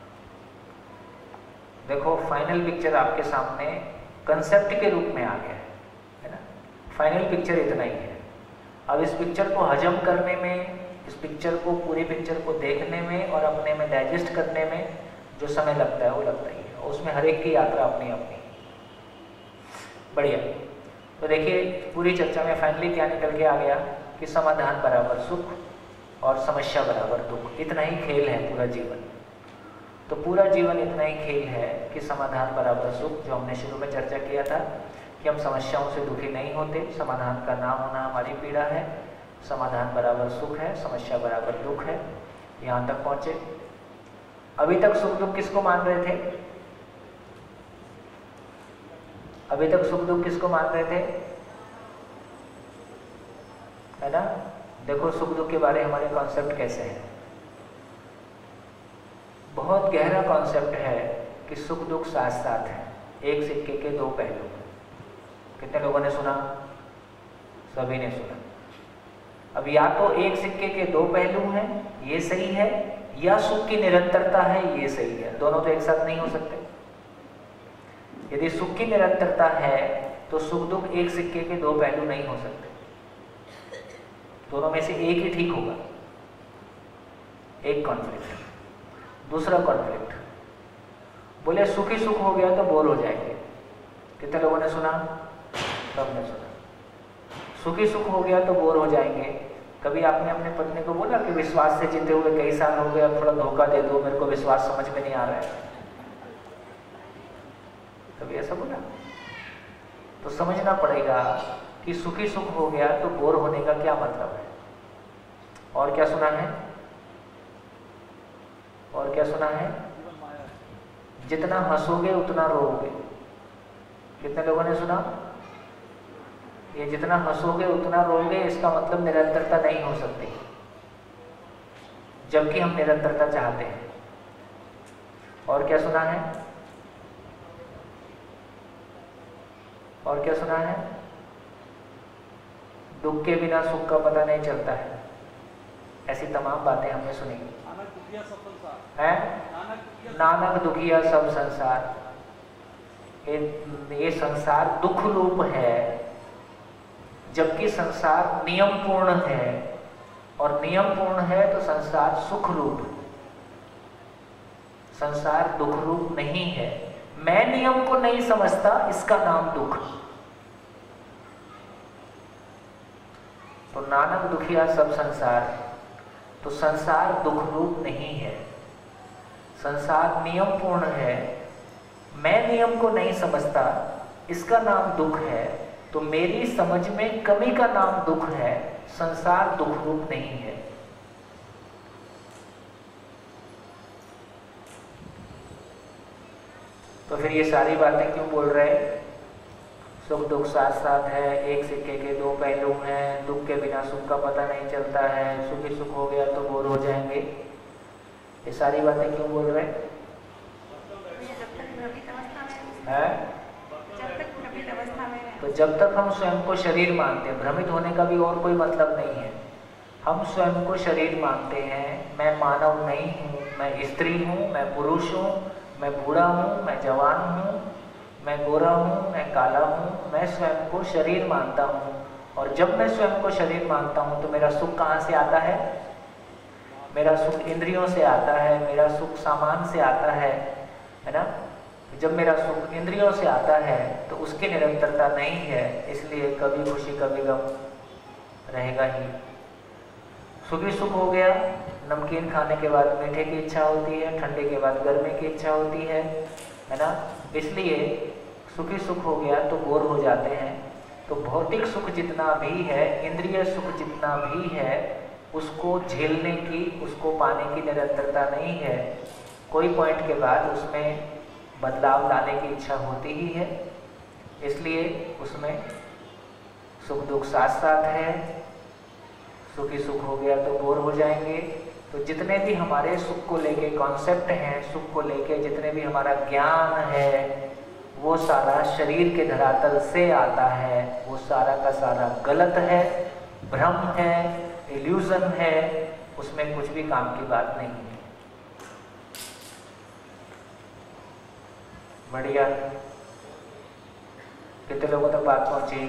देखो, फाइनल पिक्चर आपके सामने कंसेप्ट के रूप में आ गया है ना? फाइनल पिक्चर इतना ही है। अब इस पिक्चर को हजम करने में, इस पिक्चर को, पूरी पिक्चर को देखने में और अपने में डाइजेस्ट करने में जो समय लगता है वो लगता ही है, और उसमें हर एक की यात्रा अपनी अपनी। बढ़िया। तो देखिए, पूरी चर्चा में फाइनली क्या निकल के आ गया कि समाधान बराबर सुख और समस्या बराबर दुख। इतना ही खेल है पूरा जीवन। तो पूरा जीवन इतना ही खेल है कि समाधान बराबर सुख, जो हमने शुरू में चर्चा किया था कि हम समस्याओं से दुखी नहीं होते, समाधान का ना होना हमारी पीड़ा है। समाधान बराबर सुख है, समस्या बराबर दुख है। यहाँ तक पहुँचे। अभी तक सुख दुख किसको मान रहे थे? अभी तक सुख दुख किसको मान रहे थे? है ना? देखो, सुख दुख के बारे में हमारे कॉन्सेप्ट कैसे हैं। बहुत गहरा कॉन्सेप्ट है कि सुख दुख साथ साथ हैं, एक सिक्के के दो पहलू। कितने लोगों ने सुना? सभी ने सुना। अब या तो एक सिक्के के दो पहलू हैं, ये सही है, या सुख की निरंतरता है, ये सही है। दोनों तो एक साथ नहीं हो सकते। यदि सुख की निरंतरता है तो सुख दुख एक सिक्के के दो पहलू नहीं हो सकते, दोनों में से एक ही ठीक होगा। एक कॉन्फ्लिक्ट। दूसरा कॉन्फ्लिक्ट, बोले सुखी सुख हो गया तो बोर हो जाएंगे। कितने लोगों ने सुना? सबने सुना। सुखी सुख हो गया तो बोर हो जाएंगे। कभी आपने अपने पत्नी को बोला कि विश्वास से जीते हुए कई साल हो गए, अब थोड़ा धोखा दे दो, मेरे को विश्वास समझ में नहीं आ रहा है? कभी ऐसा बोला? तो समझना पड़ेगा कि सुखी सुख हो गया तो बोर होने का क्या मतलब है। और क्या सुना है? और क्या सुना है? जितना हंसोगे उतना रोओगे। कितने लोगों ने सुना? ये जितना हंसोगे उतना रोओगे, इसका मतलब निरंतरता नहीं हो सकती, जबकि हम निरंतरता चाहते हैं। और क्या सुना है? और क्या सुना है? दुख के बिना सुख का पता नहीं चलता है। ऐसी तमाम बातें हमने सुनी है। नानक दुखिया सब संसार, ये, ये संसार दुख रूप है, जबकि संसार नियम पूर्ण है, और नियम पूर्ण है तो संसार सुख रूप। संसार दुख रूप नहीं है। मैं नियम को नहीं समझता, इसका नाम दुख। तो नानक दुखिया सब संसार, तो संसार दुख रूप नहीं है, संसार नियम पूर्ण है। मैं नियम को नहीं समझता, इसका नाम दुख है। तो मेरी समझ में कमी का नाम दुख है, संसार दुख रूप नहीं है। तो फिर ये सारी बातें क्यों बोल रहे? सुख दुख साथ साथ है, एक सिक्के के दो पहलू हैं, दुख के बिना सुख का पता नहीं चलता है, सुखी सुख हो गया तो बोर हो जाएंगे। ये सारी बातें क्यों बोल रहे हैं? तो जब तक हम स्वयं को शरीर मानते हैं, भ्रमित होने का भी और कोई मतलब नहीं है। हम स्वयं को शरीर मानते हैं, मैं मानव नहीं हूँ, मैं स्त्री हूँ, मैं पुरुष हूँ, मैं बूढ़ा हूँ, मैं जवान हूँ, मैं गोरा हूँ, मैं काला हूँ, मैं स्वयं को शरीर मानता हूँ। और जब मैं स्वयं को शरीर मानता हूँ तो मेरा सुख कहाँ से आता है? मेरा सुख इंद्रियों से आता है, मेरा सुख सामान से आता है, है ना? जब मेरा सुख इंद्रियों से आता है तो उसकी निरंतरता नहीं है, इसलिए कभी खुशी कभी गम रहेगा ही। सुखी सुख हो गया, नमकीन खाने के बाद मीठे की इच्छा होती है, ठंडे के बाद गर्मी की इच्छा होती है, है ना? इसलिए सुखी सुख हो गया तो बोर हो जाते हैं। तो भौतिक सुख जितना भी है, इंद्रिय सुख जितना भी है, उसको झेलने की, उसको पाने की निरंतरता नहीं है। कोई पॉइंट के बाद उसमें बदलाव लाने की इच्छा होती ही है, इसलिए उसमें सुख दुख साथ साथ है। सुखी सुख हो गया तो बोर हो जाएंगे। तो जितने भी हमारे सुख को लेके कॉन्सेप्ट हैं, सुख को लेके जितने भी हमारा ज्ञान है, वो सारा शरीर के धरातल से आता है। वो सारा का सारा गलत है, भ्रम है, इल्यूजन है, उसमें कुछ भी काम की बात नहीं है। बढ़िया, कितने लोगों तक बात पहुंची?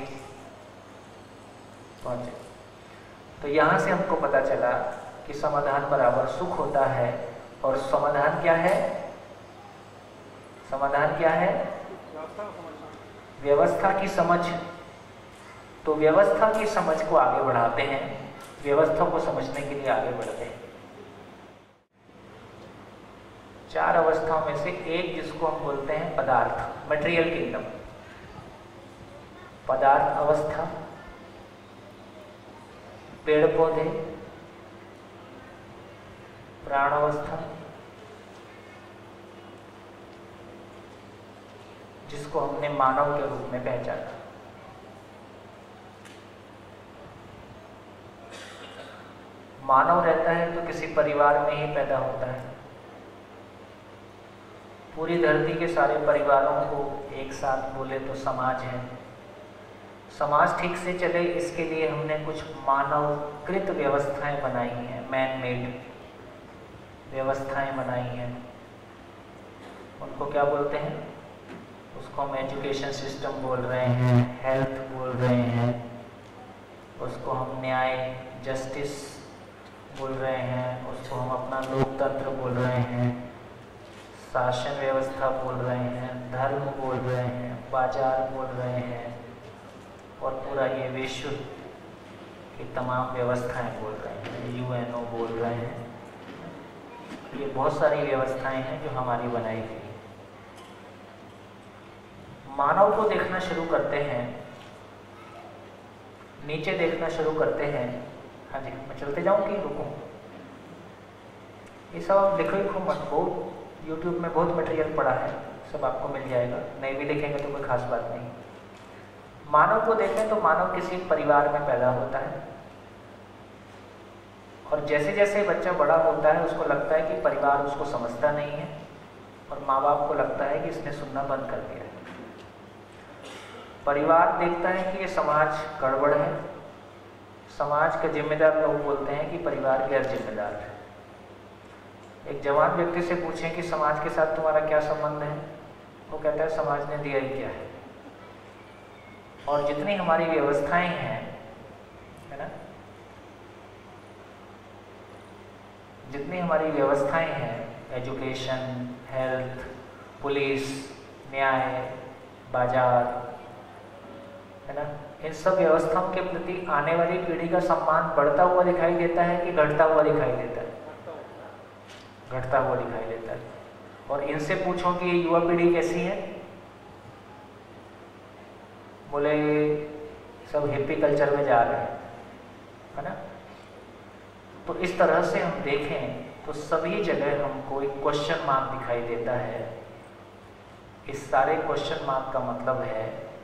पहुंचे। तो यहां से हमको पता चला कि समाधान बराबर सुख होता है। और समाधान क्या है? समाधान क्या है? व्यवस्था की समझ। तो व्यवस्था की समझ को आगे बढ़ाते हैं, व्यवस्था को समझने के लिए आगे बढ़ते हैं। चार अवस्थाओं में से एक जिसको हम बोलते हैं पदार्थ, मटेरियल किंगडम। पदार्थ अवस्था, पेड़ पौधे, प्राण अवस्था, जिसको हमने मानव के रूप में पहचाना। मानव रहता है तो किसी परिवार में ही पैदा होता है। पूरी धरती के सारे परिवारों को एक साथ बोले तो समाज है। समाज ठीक से चले इसके लिए हमने कुछ मानवकृत व्यवस्थाएं बनाई हैं, मैन मेड व्यवस्थाएं बनाई हैं। उनको क्या बोलते हैं? उसको हम एजुकेशन सिस्टम बोल रहे हैं, हेल्थ बोल रहे हैं, उसको हम न्याय जस्टिस बोल रहे हैं, उसको हम अपना लोकतंत्र बोल रहे हैं, शासन व्यवस्था बोल रहे हैं, धर्म बोल रहे हैं, बाजार बोल रहे हैं, और पूरा ये विश्व की तमाम व्यवस्थाएं बोल रहे हैं, यूएनओ बोल रहे हैं। ये बहुत सारी व्यवस्थाएं हैं जो हमारी बनाई गई। मानव को देखना शुरू करते हैं, नीचे देखना शुरू करते हैं। हाँ जी, मैं चलते जाऊँ कि रुकूं? ये सब आप लिखो ही खूब मत, बहुत यूट्यूब में बहुत मटेरियल पड़ा है, सब आपको मिल जाएगा, नहीं भी लिखेंगे तो कोई खास बात नहीं। मानव को देखें तो मानव किसी परिवार में पैदा होता है, और जैसे जैसे बच्चा बड़ा होता है उसको लगता है कि परिवार उसको समझता नहीं है, और माँ बाप को लगता है कि इसने सुनना बंद कर दिया है। परिवार देखता है कि ये समाज गड़बड़ है, समाज के जिम्मेदार लोग बोलते हैं कि परिवार गैर जिम्मेदार है। एक जवान व्यक्ति से पूछें कि समाज के साथ तुम्हारा क्या संबंध है, वो कहता है समाज ने दिया ही क्या है। और जितनी हमारी व्यवस्थाएं हैं, है ना, जितनी हमारी व्यवस्थाएं हैं, एजुकेशन, हेल्थ, पुलिस, न्याय, बाजार, है ना, इन सब व्यवस्थाओं के प्रति आने वाली पीढ़ी का सम्मान बढ़ता हुआ दिखाई देता है कि घटता हुआ दिखाई देता है? घटता हुआ दिखाई देता है। और इनसे पूछो कि ये युवा पीढ़ी कैसी है, बोले सब हिप्पी कल्चर में जा रहे हैं, है ना। तो इस तरह से हम देखें तो सभी जगह हमको एक क्वेश्चन मार्क दिखाई देता है। इस सारे क्वेश्चन मार्क का मतलब है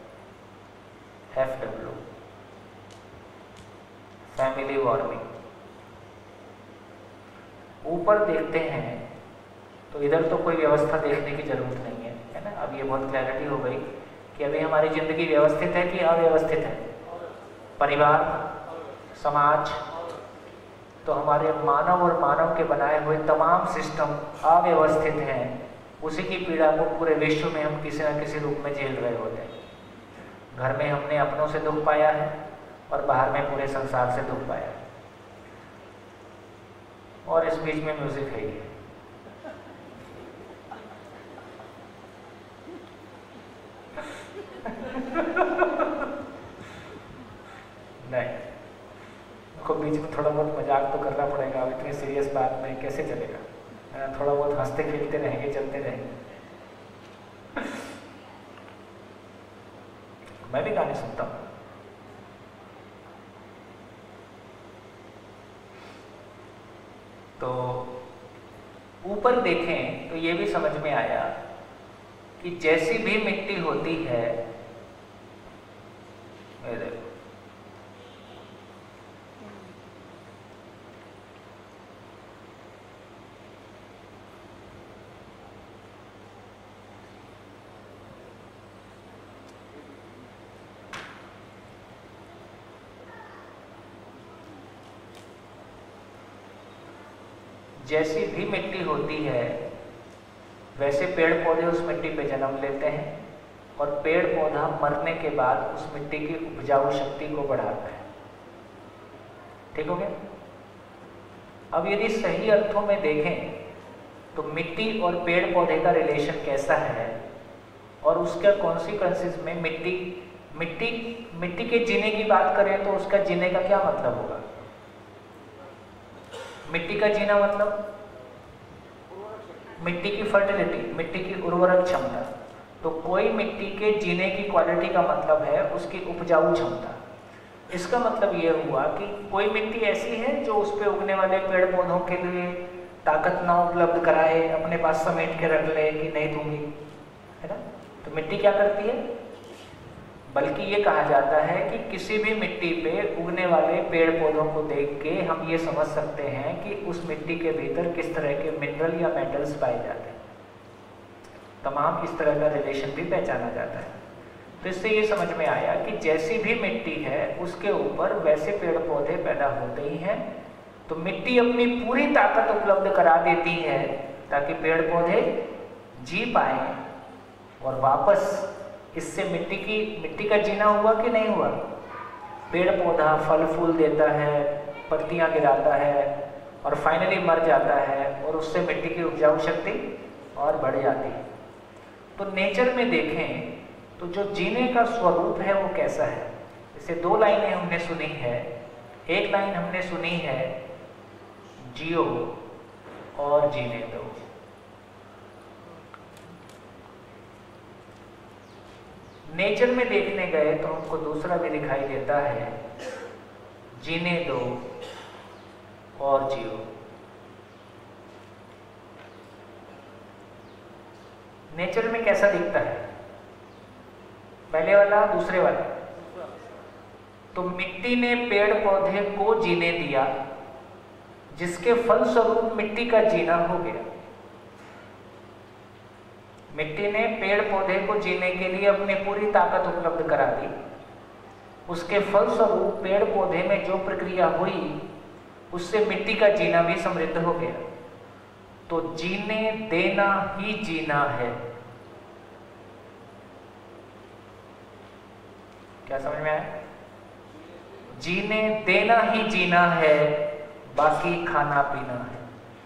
एफ डब्ल्यू, फैमिली वार्मिंग। ऊपर देखते हैं तो इधर तो कोई व्यवस्था देखने की जरूरत नहीं है, है ना। अब ये बहुत क्लैरिटी हो गई कि अभी हमारी जिंदगी व्यवस्थित है कि अव्यवस्थित है। परिवार, समाज, तो हमारे मानव और मानव के बनाए हुए तमाम सिस्टम अव्यवस्थित हैं। उसी की पीड़ा को पूरे विश्व में हम किसी न किसी रूप में झेल रहे होते हैं। घर में हमने अपनों से दुख पाया है और बाहर में पूरे संसार से दुख पाया है, और इस बीच में म्यूजिक है ही। नहीं, को बीच में थोड़ा बहुत मजाक तो करना पड़ेगा। अब इतनी सीरियस बात में कैसे चलेगा? थोड़ा बहुत हंसते खेलते रहेंगे, चलते रहेंगे। मैं भी गाने सुनता हूँ। तो ऊपर देखें तो ये भी समझ में आया कि जैसी भी मिट्टी होती है, ये देखो, जैसी भी मिट्टी होती है वैसे पेड़ पौधे उस मिट्टी पे जन्म लेते हैं, और पेड़ पौधा मरने के बाद उस मिट्टी की उपजाऊ शक्ति को बढ़ाता है। ठीक हो गया? अब यदि सही अर्थों में देखें तो मिट्टी और पेड़ पौधे का रिलेशन कैसा है, और उसका कॉन्सिक्वेंसेस में मिट्टी मिट्टी मिट्टी के जीने की बात करें तो उसका जीने का क्या मतलब होगा? मिट्टी का जीना मतलब मिट्टी की फर्टिलिटी, मिट्टी की उर्वरक क्षमता। तो कोई मिट्टी के जीने की क्वालिटी का मतलब है उसकी उपजाऊ क्षमता। इसका मतलब ये हुआ कि कोई मिट्टी ऐसी है जो उस पे उगने वाले पेड़ पौधों के लिए ताकत ना उपलब्ध कराए, अपने पास समेट के रख ले कि नहीं दूंगी, है ना। तो मिट्टी क्या करती है? बल्कि ये कहा जाता है कि किसी भी मिट्टी पे उगने वाले पेड़ पौधों को देख के हम ये समझ सकते हैं कि उस मिट्टी के भीतर किस तरह के मिनरल या मेटल्स पाए जाते हैं। तमाम इस तरह का रिलेशन भी पहचाना जाता है। तो इससे ये समझ में आया कि जैसी भी मिट्टी है उसके ऊपर वैसे पेड़ पौधे पैदा होते ही हैं। तो मिट्टी अपनी पूरी ताकत उपलब्ध करा देती है ताकि पेड़ पौधे जी पाए, और वापस इससे मिट्टी की मिट्टी का जीना हुआ कि नहीं हुआ। पेड़ पौधा फल फूल देता है, पत्तियां गिराता है और फाइनली मर जाता है, और उससे मिट्टी की उपजाऊ शक्ति और बढ़ जाती है। तो नेचर में देखें तो जो जीने का स्वरूप है वो कैसा है। जैसे दो लाइनें हमने सुनी है, एक लाइन हमने सुनी है जियो और जीने दो। नेचर में देखने गए तो हमको दूसरा भी दिखाई देता है, जीने दो और जियो। नेचर में कैसा दिखता है, पहले वाला दूसरे वाला। तो मिट्टी ने पेड़ पौधे को जीने दिया, जिसके फलस्वरूप मिट्टी का जीना हो गया। मिट्टी ने पेड़ पौधे को जीने के लिए अपनी पूरी ताकत उपलब्ध करा दी, उसके फलस्वरूप पेड़ पौधे में जो प्रक्रिया हुई उससे मिट्टी का जीना भी समृद्ध हो गया। तो जीने देना ही जीना है। क्या समझ में आया? जीने देना ही जीना है, बाकी खाना पीना है।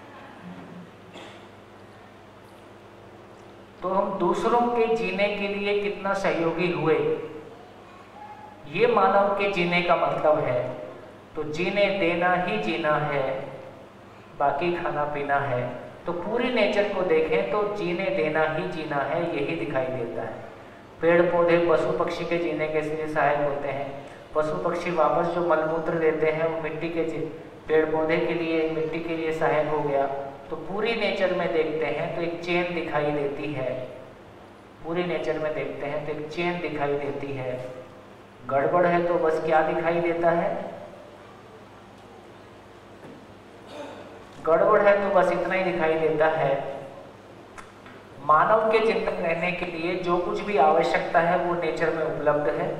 तो हम दूसरों के जीने के लिए कितना सहयोगी हुए, ये मानव के जीने का मतलब है। तो जीने देना ही जीना है, बाकी खाना पीना है। तो पूरी नेचर को देखें तो जीने देना ही जीना है, यही दिखाई देता है। पेड़ पौधे पशु पक्षी के जीने के लिए सहायक होते हैं। पशु पक्षी वापस जो मलमूत्र देते हैं वो मिट्टी के पेड़ पौधे के लिए, मिट्टी के लिए सहायक हो गया। तो पूरी नेचर में देखते हैं तो एक चेन दिखाई देती है। पूरी नेचर में देखते हैं तो एक चेन दिखाई देती है। गड़बड़ है तो बस क्या दिखाई देता है, गड़बड़ है तो बस इतना ही दिखाई देता है। मानव के जिंदा रहने के लिए जो कुछ भी आवश्यकता है वो नेचर में उपलब्ध है।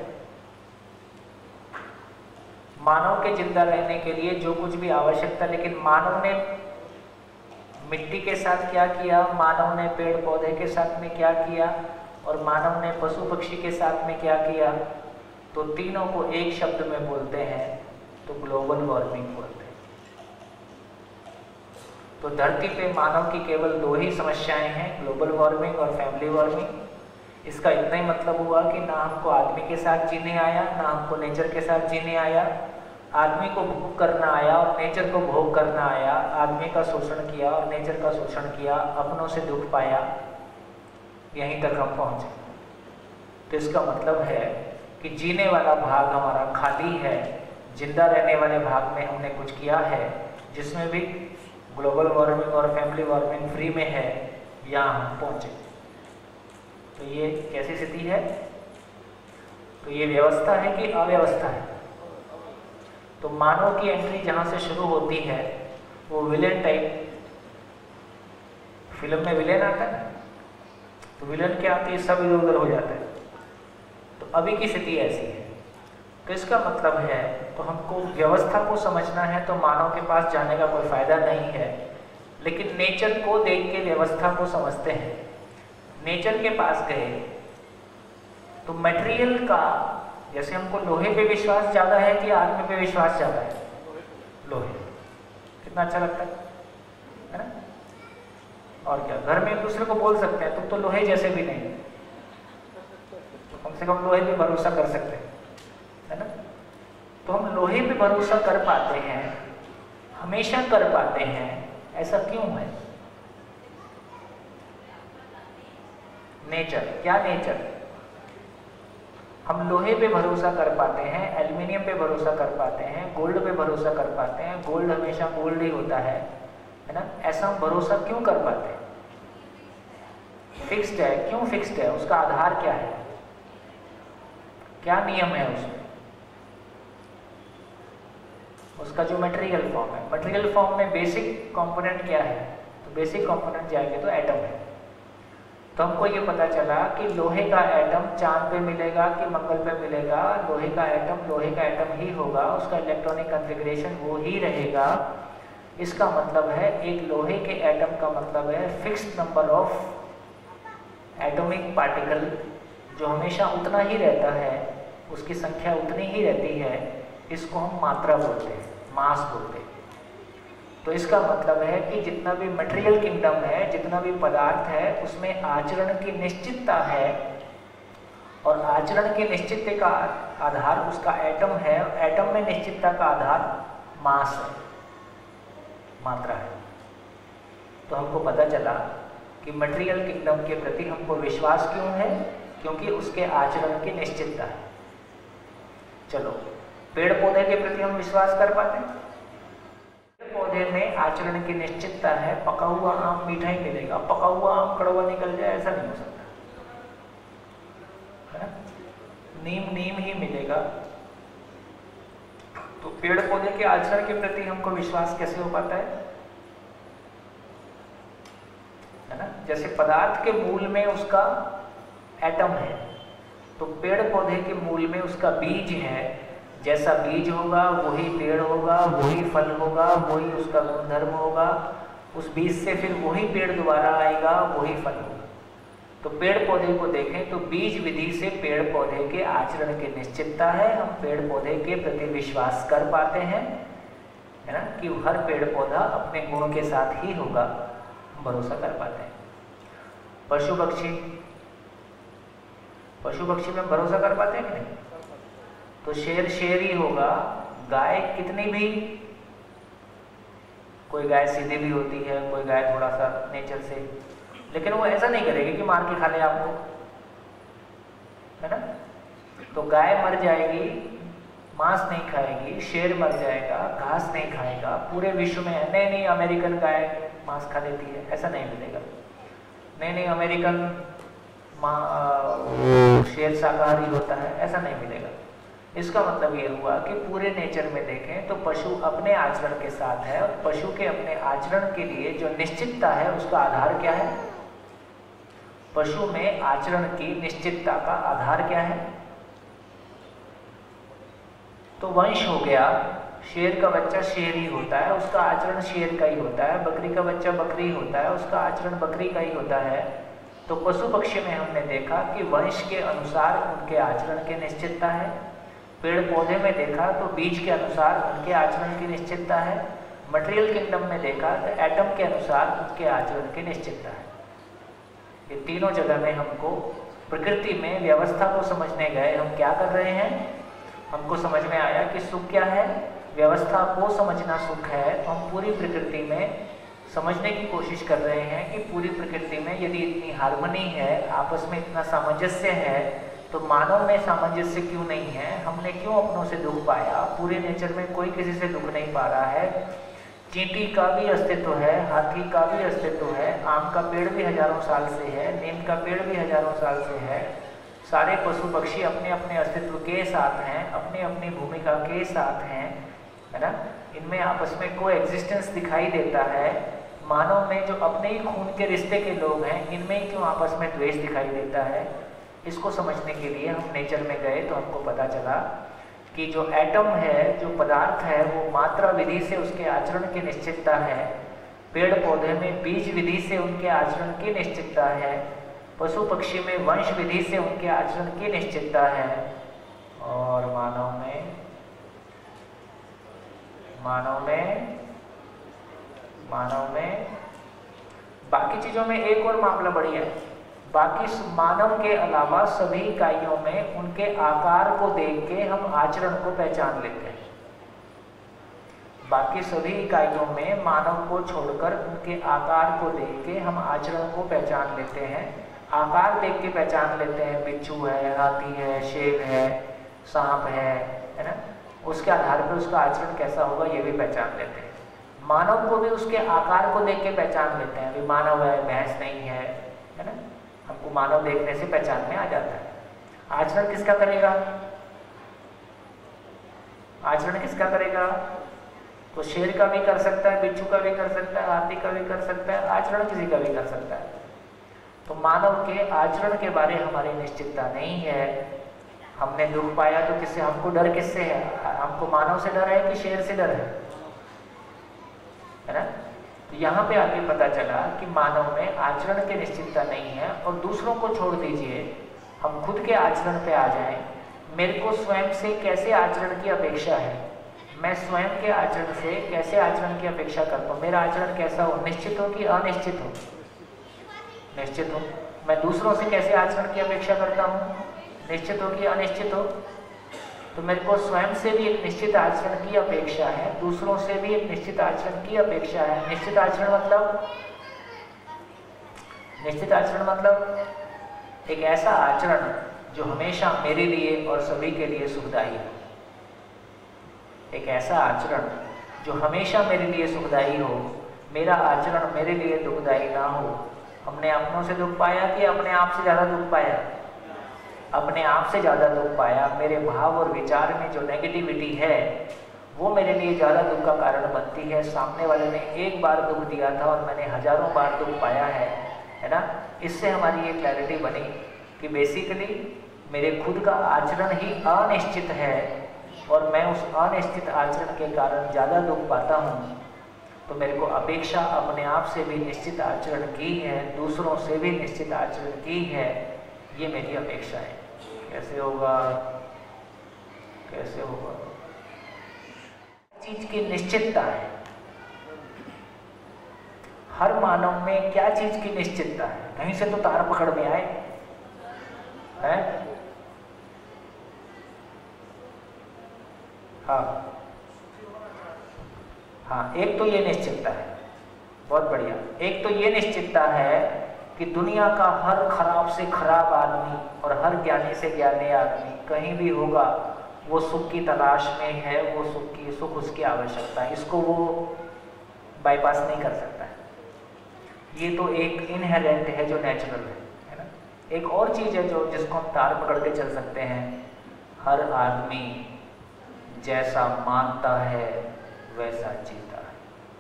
मानव के जिंदा रहने के लिए जो कुछ भी आवश्यकता, लेकिन मानव ने मिट्टी के साथ क्या किया, मानव ने पेड़ पौधे के साथ में क्या किया, और मानव ने पशु पक्षी के साथ में क्या किया। तो तीनों को एक शब्द में बोलते हैं तो ग्लोबल वार्मिंग बोलते हैं। तो धरती पे मानव की केवल दो ही समस्याएं हैं, ग्लोबल वार्मिंग और फैमिली वार्मिंग। इसका इतना ही मतलब हुआ कि ना हमको आदमी के साथ जीने आया, ना हमको नेचर के साथ जीने आया। आदमी को भोग करना आया और नेचर को भोग करना आया। आदमी का शोषण किया और नेचर का शोषण किया, अपनों से दुख पाया, यहीं तक हम पहुंचे। तो इसका मतलब है कि जीने वाला भाग हमारा खाली है, जिंदा रहने वाले भाग में हमने कुछ किया है, जिसमें भी ग्लोबल वार्मिंग और फैमिली वार्मिंग फ्री में है, यहाँ हम पहुंचे। तो ये कैसी स्थिति है? तो ये व्यवस्था है कि अव्यवस्था है? तो मानव की एंट्री जहाँ से शुरू होती है वो विलेन टाइप, फिल्म में विलेन आता है ना, तो विलेन क्या आती है, सब इधर उधर हो जाता है। तो अभी की स्थिति ऐसी है। तो इसका मतलब है, तो हमको व्यवस्था को समझना है तो मानव के पास जाने का कोई फायदा नहीं है, लेकिन नेचर को देख के व्यवस्था को समझते हैं। नेचर के पास गए तो मटेरियल का, जैसे हमको लोहे पे विश्वास ज़्यादा है कि आदमी पे विश्वास ज़्यादा है? लोहे। कितना अच्छा लगता है, है ना? और क्या, घर में एक दूसरे को बोल सकते हैं तुम तो लोहे जैसे भी नहीं, तो कम से कम लोहे पे भरोसा कर सकते हैं, है ना? तो हम लोहे पे भरोसा कर पाते हैं, हमेशा कर पाते हैं। ऐसा क्यों है? नेचर, क्या नेचर? हम लोहे पे भरोसा कर पाते हैं, एल्युमिनियम पे भरोसा कर पाते हैं, गोल्ड पे भरोसा कर पाते हैं। गोल्ड हमेशा गोल्ड ही होता है, है ना? ऐसा हम भरोसा क्यों कर पाते हैं? फिक्स्ड है, क्यों फिक्स्ड है? उसका आधार क्या है, क्या नियम है उसमें? उसका जो मटेरियल फॉर्म है, मटेरियल फॉर्म में बेसिक कंपोनेंट क्या है? तो बेसिक कंपोनेंट जाएंगे तो एटम है। तो हमको ये पता चला कि लोहे का एटम चांद पे मिलेगा कि मंगल पे मिलेगा, लोहे का एटम लोहे का एटम ही होगा, उसका इलेक्ट्रॉनिक कॉन्फ़िगरेशन वो ही रहेगा। इसका मतलब है एक लोहे के एटम का मतलब है fixed number of atomic particle, जो हमेशा उतना ही रहता है, उसकी संख्या उतनी ही रहती है। इसको हम मात्रा बोलते हैं, मास बोलते हैं। तो इसका मतलब है कि जितना भी मटेरियल किंगडम है, जितना भी पदार्थ है, उसमें आचरण की निश्चितता है, और आचरण की निश्चितता का आधार उसका एटम है, और एटम में निश्चितता का आधार मास है, मात्रा है। तो हमको पता चला कि मटेरियल किंगडम के प्रति हमको विश्वास क्यों है, क्योंकि उसके आचरण की निश्चितता है। चलो, पेड़ पौधे के प्रति हम विश्वास कर पाते हैं? पेड़ पौधे में आचरण की निश्चितता है, पका हुआ आम मीठा ही मिलेगा, पका हुआ आम कड़वा निकल जाए ऐसा नहीं हो सकता है ना? नीम नीम ही मिलेगा। तो पेड़ पौधे के आचरण के प्रति हमको विश्वास कैसे हो पाता है है ना? जैसे पदार्थ के मूल में उसका एटम है, तो पेड़ पौधे के मूल में उसका बीज है। जैसा बीज होगा वही पेड़ होगा, वही फल होगा, वही उसका गुणधर्म होगा। उस बीज से फिर वही पेड़ दोबारा आएगा, वही फल होगा। तो पेड़ पौधे को देखें तो बीज विधि से पेड़ पौधे के आचरण की निश्चितता है। हम पेड़ पौधे के प्रति विश्वास कर पाते हैं, है ना, कि हर पेड़ पौधा अपने गुण के साथ ही होगा, हम भरोसा कर पाते हैं। पशु पक्षी पशु पक्षी में भरोसा कर पाते हैं कि नहीं? तो शेर शेर ही होगा। गाय कितनी भी, कोई गाय सीधी भी होती है, कोई गाय थोड़ा सा नेचर से, लेकिन वो ऐसा नहीं करेगी कि मार के खा ले आपको, है ना? तो गाय मर जाएगी, मांस नहीं खाएगी, शेर मर जाएगा, घास नहीं खाएगा। पूरे विश्व में नहीं नहीं अमेरिकन गाय मांस खा लेती है, ऐसा नहीं मिलेगा। नहीं नहीं अमेरिकन शेर शाकाहारी होता है, ऐसा नहीं मिलेगा। इसका मतलब ये हुआ कि पूरे नेचर में देखें तो पशु अपने आचरण के साथ है, और पशु के अपने आचरण के लिए जो निश्चितता है उसका आधार क्या है? पशु में आचरण की निश्चितता का आधार क्या है? तो वंश हो गया। शेर का बच्चा शेर ही होता है, उसका आचरण शेर का ही होता है। बकरी का बच्चा बकरी होता है, उसका आचरण बकरी का ही होता है। तो पशु पक्षी में हमने देखा कि वंश के अनुसार उनके आचरण की निश्चितता है। पेड़ पौधे में देखा तो बीज के अनुसार उनके आचरण की निश्चितता है। मटेरियल किंगडम में देखा तो एटम के अनुसार उनके आचरण की निश्चितता है। ये तीनों जगह में हमको प्रकृति में व्यवस्था को समझने गए। हम क्या कर रहे हैं? हमको समझ में आया कि सुख क्या है, व्यवस्था को समझना सुख है। तो हम पूरी प्रकृति में समझने की कोशिश कर रहे हैं कि पूरी प्रकृति में यदि इतनी हार्मनी है, आपस में इतना सामंजस्य है, तो मानव में सामंजस्य क्यों नहीं है? हमने क्यों अपनों से दुख पाया? पूरे नेचर में कोई किसी से दुख नहीं पा रहा है। चींटी का भी अस्तित्व है, हाथी का भी अस्तित्व है, आम का पेड़ भी हजारों साल से है, नीम का पेड़ भी हजारों साल से है। सारे पशु पक्षी अपने अपने अस्तित्व के साथ हैं, अपनी अपनी भूमिका के साथ हैं, है ना? इनमें आपस में कोई एग्जिस्टेंस दिखाई देता है। मानव में जो अपने ही खून के रिश्ते के लोग हैं, इनमें क्यों आपस में द्वेष दिखाई देता है? इसको समझने के लिए हम नेचर में गए तो हमको पता चला कि जो एटम है, जो पदार्थ है, वो मात्रा विधि से उसके आचरण की निश्चितता है। पेड़ पौधे में बीज विधि से उनके आचरण की निश्चितता है। पशु पक्षी में वंश विधि से उनके आचरण की निश्चितता है। और मानव में मानव में मानव में बाकी चीजों में एक और मामला बढ़िया है। बाकी मानव के अलावा सभी इकाइयों में उनके आकार को देख के हम आचरण को पहचान लेते हैं। बाकी सभी इकाइयों में मानव को छोड़कर उनके आकार को देख के हम आचरण को पहचान लेते हैं। आकार देख के पहचान लेते हैं, बिच्छू है, हाथी है, शेर है, सांप है, है ना? उसके आधार पर उसका आचरण कैसा होगा ये भी पहचान लेते हैं। मानव को भी उसके आकार को देख के पहचान लेते हैं। अभी मानव है, भैंस नहीं है, है ना? हमको मानव देखने से पहचान में आ जाता है। आचरण किसका करेगा? आचरण किसका करेगा? तो शेर का भी कर सकता है, बिच्छू का भी कर सकता है, हाथी का भी कर सकता है, आचरण किसी का भी कर सकता है। तो मानव के आचरण के बारे हमारी निश्चितता नहीं है। हमने दुख पाया तो किससे, हमको डर किससे है? हमको मानव से डर है कि शेर से डर है, है ना? तो यहाँ पे आगे पता चला कि मानव में आचरण की निश्चितता नहीं है। और दूसरों को छोड़ दीजिए, हम खुद के आचरण पे आ जाएं। मेरे को स्वयं से कैसे आचरण की अपेक्षा है, मैं स्वयं के आचरण से कैसे आचरण की अपेक्षा करता हूँ? मेरा आचरण कैसा हो, निश्चित हो कि अनिश्चित हो? निश्चित हो। मैं दूसरों से कैसे आचरण की अपेक्षा करता हूँ, निश्चित हो कि अनिश्चित हो? तो मेरे को स्वयं से भी एक निश्चित आचरण की अपेक्षा है, दूसरों से भी एक निश्चित आचरण की अपेक्षा है। निश्चित आचरण मतलब निश्चित आचरण मतलब एक ऐसा आचरण जो हमेशा मेरे लिए और सभी के लिए सुखदायी हो। एक ऐसा आचरण जो हमेशा मेरे लिए सुखदायी हो, मेरा आचरण मेरे लिए दुखदायी ना हो। हमने अपनों से दुख पाया कि अपने आप से ज़्यादा दुख पाया? अपने आप से ज़्यादा दुख पाया। मेरे भाव और विचार में जो नेगेटिविटी है वो मेरे लिए ज़्यादा दुख का कारण बनती है। सामने वाले ने एक बार दुख दिया था और मैंने हजारों बार दुख पाया है, है ना? इससे हमारी ये क्लैरिटी बनी कि बेसिकली मेरे खुद का आचरण ही अनिश्चित है और मैं उस अनिश्चित आचरण के कारण ज़्यादा दुख पाता हूँ। तो मेरे को अपेक्षा अपने आप से भी निश्चित आचरण की है, दूसरों से भी निश्चित आचरण की है। ये मेरी अपेक्षा है। कैसे होगा? कैसे होगा? चीज की निश्चितता है। हर मानव में क्या चीज की निश्चितता है? कहीं से तो तार पकड़ में आए, है? हाँ हाँ, एक तो ये निश्चितता है, बहुत बढ़िया। एक तो ये निश्चितता है कि दुनिया का हर खराब से खराब आदमी और हर ज्ञानी से ज्ञानी आदमी कहीं भी होगा, वो सुख की तलाश में है, वो सुख की सुख उसकी आवश्यकता है, इसको वो बाईपास नहीं कर सकता है। ये तो एक इनहेरेंट है जो नेचुरल है, है ना? एक और चीज़ है जो जिसको हम तार पकड़ के चल सकते हैं। हर आदमी जैसा मानता है वैसा जीता है।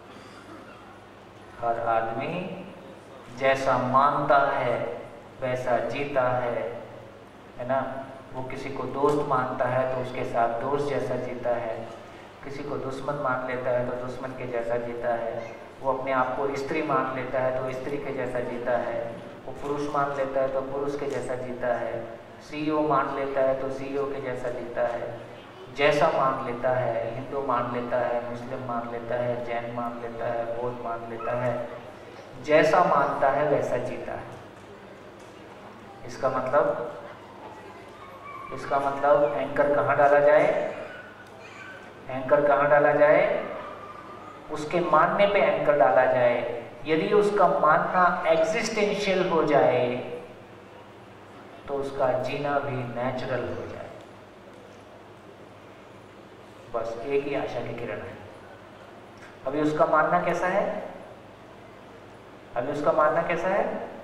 हर आदमी जैसा मानता है वैसा जीता है, है ना? वो किसी को दोस्त मानता है तो उसके साथ दोस्त जैसा जीता है, किसी को दुश्मन मान लेता है तो दुश्मन के जैसा जीता है, वो अपने आप को स्त्री मान लेता है तो स्त्री के जैसा जीता है, वो पुरुष मान लेता है तो पुरुष के जैसा जीता है, सीईओ मान लेता है तो सीईओ के जैसा जीता है। जैसा मान लेता है, हिंदू मान लेता है, मुस्लिम मान लेता है, जैन मान लेता है, बौद्ध मान लेता है, जैसा मानता है वैसा जीता है। इसका मतलब इसका मतलब एंकर कहाँ डाला जाए? एंकर कहाँ डाला जाए? उसके मानने पे एंकर डाला जाए। यदि उसका मानना एग्जिस्टेंशियल हो जाए तो उसका जीना भी नेचुरल हो जाए। बस एक ही आशा की किरण है। अभी उसका मानना कैसा है? अभी उसका मानना कैसा है?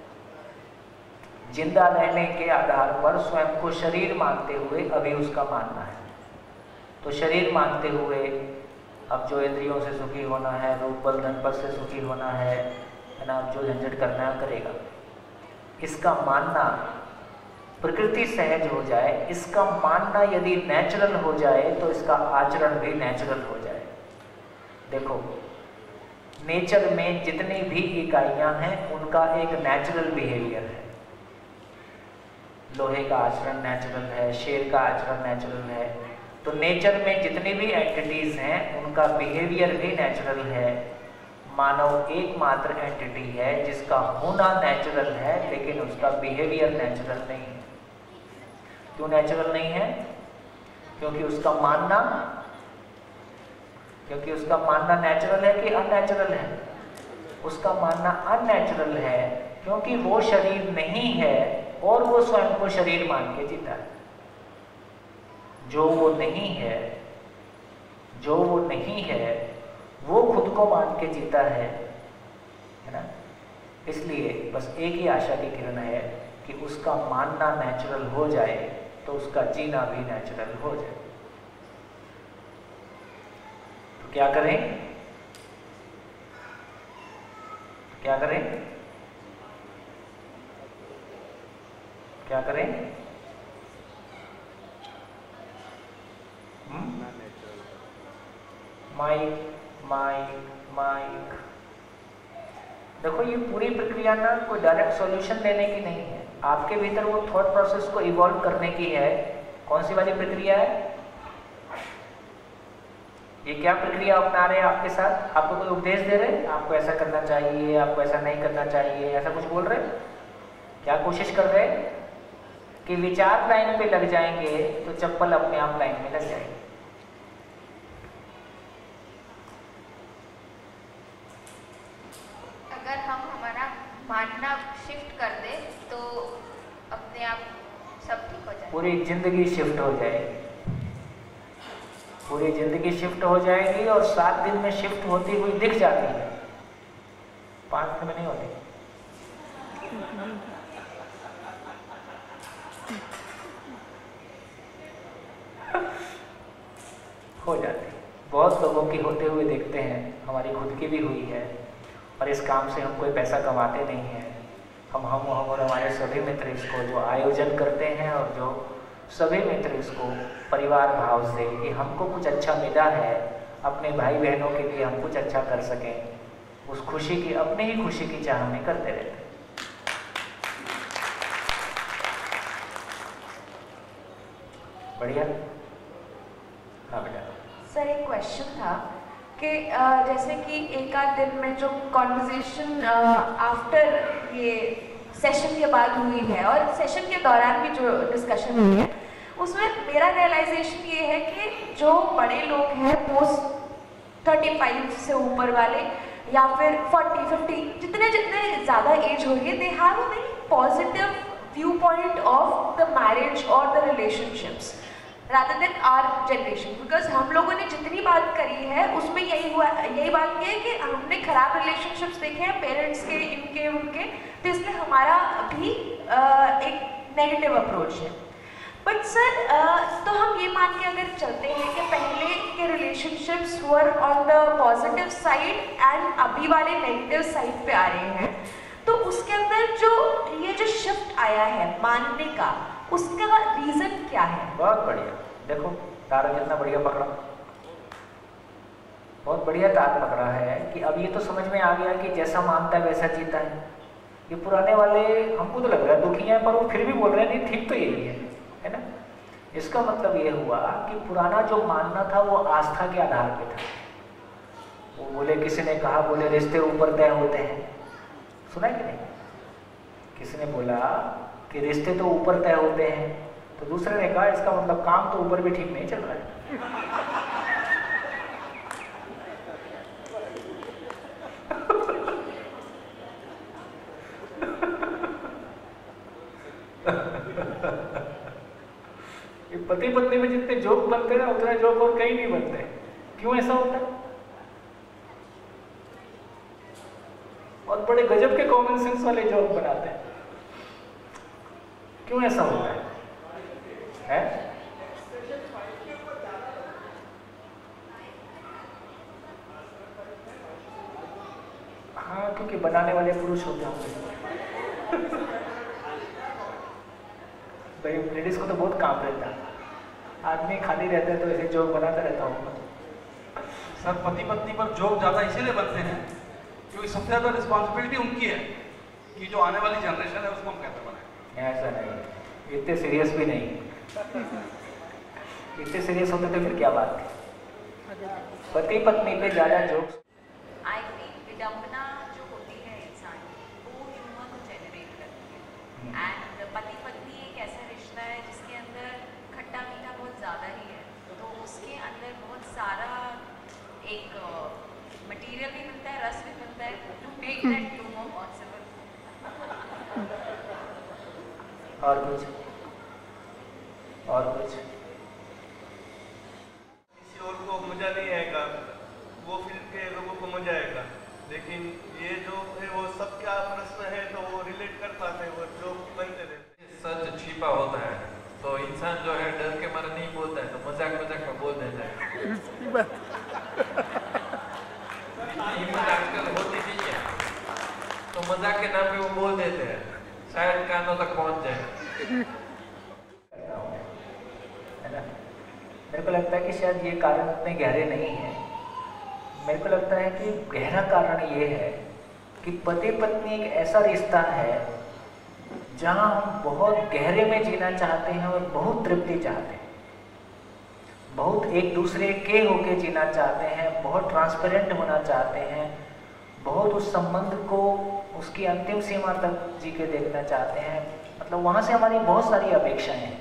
जिंदा रहने के आधार पर स्वयं को शरीर मानते हुए अभी उसका मानना है। तो शरीर मानते हुए अब जो इंद्रियों से सुखी होना है, रूप बल धन पद से सुखी होना है, है ना? जो झंझट करना है करेगा। इसका मानना प्रकृति सहज हो जाए, इसका मानना यदि नेचुरल हो जाए तो इसका आचरण भी नेचुरल हो जाए। देखो, नेचर में जितनी भी इकाइयां हैं उनका एक नेचुरल बिहेवियर है। लोहे का आचरण नेचुरल है, शेर का आचरण नेचुरल है। तो नेचर में जितनी भी एंटिटीज हैं उनका बिहेवियर भी नेचुरल है। मानव एकमात्र एंटिटी है जिसका होना नेचुरल है लेकिन उसका बिहेवियर नेचुरल नहीं है। क्यों नेचुरल नहीं है? क्योंकि उसका मानना क्योंकि उसका मानना नेचुरल है कि अननेचुरल है? उसका मानना अननेचुरल है क्योंकि वो शरीर नहीं है और वो स्वयं को शरीर मान के जीता है। जो वो नहीं है जो वो नहीं है वो खुद को मान के जीता है, है ना? इसलिए बस एक ही आशा की किरण है कि उसका मानना नेचुरल हो जाए तो उसका जीना भी नेचुरल हो जाए। तो क्या करें? क्या करें? क्या करें? Mic mic mic. देखो ये पूरी प्रक्रिया ना कोई डायरेक्ट सॉल्यूशन देने की नहीं है, आपके भीतर वो थॉट प्रोसेस को इवॉल्व करने की है। कौन सी वाली प्रक्रिया है ये? क्या प्रक्रिया अपना रहे हैं आपके साथ? आपको कोई उपदेश दे रहे हैं, आपको ऐसा करना चाहिए, आपको ऐसा नहीं करना चाहिए, ऐसा कुछ बोल रहे हैं? क्या कोशिश कर रहे हैं कि विचार लाइन पे लग जाएंगे तो चप्पल अपने आप लाइन में लग जाएगी। अगर हम हमारा मानना शिफ्ट कर दे तो अपने आप सब ठीक हो जाए। पूरी जिंदगी शिफ्ट हो जाएगी, पूरी जिंदगी शिफ्ट हो जाएगी और सात दिन में शिफ्ट होती हुई दिख जाती है, पांच दिन में नहीं होती। हो जाती, बहुत लोगों की होते हुए देखते हैं, हमारी खुद की भी हुई है। और इस काम से हम कोई पैसा कमाते नहीं हैं, हम हम हम और हमारे सभी मित्र इसको जो आयोजन करते हैं और जो सभी मित्र इसको परिवार भाव से कि हमको कुछ अच्छा मिला है, अपने भाई बहनों के लिए हम कुछ अच्छा कर सकें, उस खुशी की, अपने ही खुशी की चाह में करते रहते हैं। बढ़िया। हाँ बेटा। सर एक क्वेश्चन था कि जैसे कि एक आध दिन में जो कॉन्वर्जेशन आफ्टर ये सेशन के बाद हुई है और सेशन के दौरान भी जो डिस्कशन हुई है, उसमें मेरा रियलाइजेशन ये है कि जो बड़े लोग हैं पोस्ट थर्टी फाइव से ऊपर वाले या फिर फोर्टी फिफ्टी, जितने जितने ज़्यादा एज हो रही है, they have a very positive view point of the marriage और the relationships rather than our generation, because हम लोगों ने जितनी बात करी है उसमें यही हुआ, यही बात की है कि हमने खराब रिलेशनशिप्स देखे हैं पेरेंट्स के, इनके उनके, तो इसलिए हमारा भी एक नेगेटिव अप्रोच है। बट सर तो हम ये मान के अगर चलते हैं कि पहले के relationships were on the positive side and अभी वाले नेगेटिव साइड पे आ रहे हैं, तो उसके अंदर जो ये जो शिफ्ट आया है मानने का, उसका रीजन क्या है? बहुत बढ़िया, देखो तारा कितना बढ़िया पकड़ा, बहुत बढ़िया तार पकड़ा है कि अब ये तो समझ में आ गया कि जैसा मानता है वैसा जीता है। ये पुराने वाले हमको तो लग रहा है दुखी हैं, पर वो फिर भी बोल रहे हैं नहीं ठीक तो यही है, है ना। इसका मतलब ये हुआ कि पुराना जो मानना था वो आस्था के आधार पे था। वो बोले, किसी ने कहा बोले रिश्ते ऊपर तय होते हैं, सुना है कि नहीं? किसी ने बोला कि रिश्ते तो ऊपर तय होते हैं, तो दूसरे ने कहा इसका मतलब काम तो ऊपर भी ठीक नहीं चल रहा है। ये पति पत्नी में जितने जोक बनते हैं उतने जोक और कहीं नहीं बनते। क्यों ऐसा होता है? और बड़े गजब के कॉमन सेंस वाले जोक बनाते हैं। क्यों ऐसा होता है? है? हाँ, क्योंकि बनाने वाले पुरुष होते होंगे। भाई लेडीज को तो बहुत काम रहता है, आदमी खाली रहता है तो ऐसे जोक बनाता रहता हूँ। सर पति पत्नी पर जोक ज़्यादा इसीलिए बनते हैं क्योंकि सबसे ज़्यादा रिस्पॉन्सिबिलिटी उनकी है कि जो आने वाली जनरेशन है उसको हम कैसे बनाएं। ऐसा नहीं, इतने सीरियस भी नहीं। इतने सीरियस होते तो फिर क्या बात थी। पति पत्नी पे ज़्यादा जोक। आई थिंक विडम्बना जो होती है इंसान वो ह्यूमर को जेनरेट करती है, एंड पति पत्नी एक ऐसा रिश्ता है जिसके अंदर खट्टा मीठा बहुत ज़्यादा ही है, तो उसके अंदर बहुत सारा एक मटेरियल भी मिलता है, रस भी मिलता है to make that humour possible. और कुछ और कुछ किसी और को मजा नहीं आएगा, वो फिल्म के लोगों को मजा आएगा, लेकिन ये जो है वो सबका प्रश्न है तो वो रिलेट कर पाते हैं, वो जो बनते रहते। सच छिपा होता है तो इंसान जो है डर के मारे नहीं बोलता है, तो मजाक मजाक में बोल देता है। हिम्मत आजकल होती नहीं है तो मजाक के नाम पे वो बोल देते हैं, शायद कानों तक पहुंच जाए। है ना। मेरे को लगता है कि शायद ये कारण इतने गहरे नहीं हैं। मेरे को लगता है कि गहरा कारण ये है कि पति पत्नी एक ऐसा रिश्ता है जहाँ हम बहुत गहरे में जीना चाहते हैं और बहुत तृप्ति चाहते हैं, बहुत एक दूसरे के होके जीना चाहते हैं, बहुत ट्रांसपेरेंट होना चाहते हैं, बहुत उस संबंध को उसकी अंतिम सीमा तक जी के देखना चाहते हैं। मतलब वहाँ से हमारी बहुत सारी अपेक्षाएं हैं।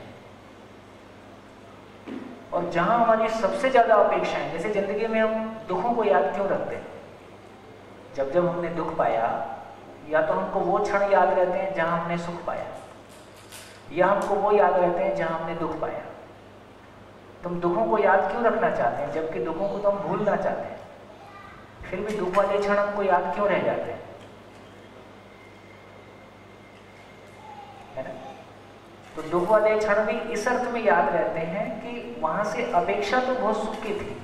और जहाँ हमारी सबसे ज़्यादा अपेक्षाएं, जैसे ज़िंदगी में हम दुखों को याद क्यों रखते हैं? जब जब हमने दुख पाया, या तो हमको वो क्षण याद रहते हैं जहाँ हमने सुख पाया, या हमको वो याद रहते हैं जहाँ हमने दुख पाया। तुम दुखों को याद क्यों रखना चाहते हैं जबकि दुखों को तो हम भूलना चाहते हैं? फिर भी दुख वाले क्षण हमको याद क्यों रह जाते हैं? है ना। तो दुख वाले क्षण भी इस अर्थ में याद रहते हैं कि वहां से अपेक्षा तो बहुत सुख की थी,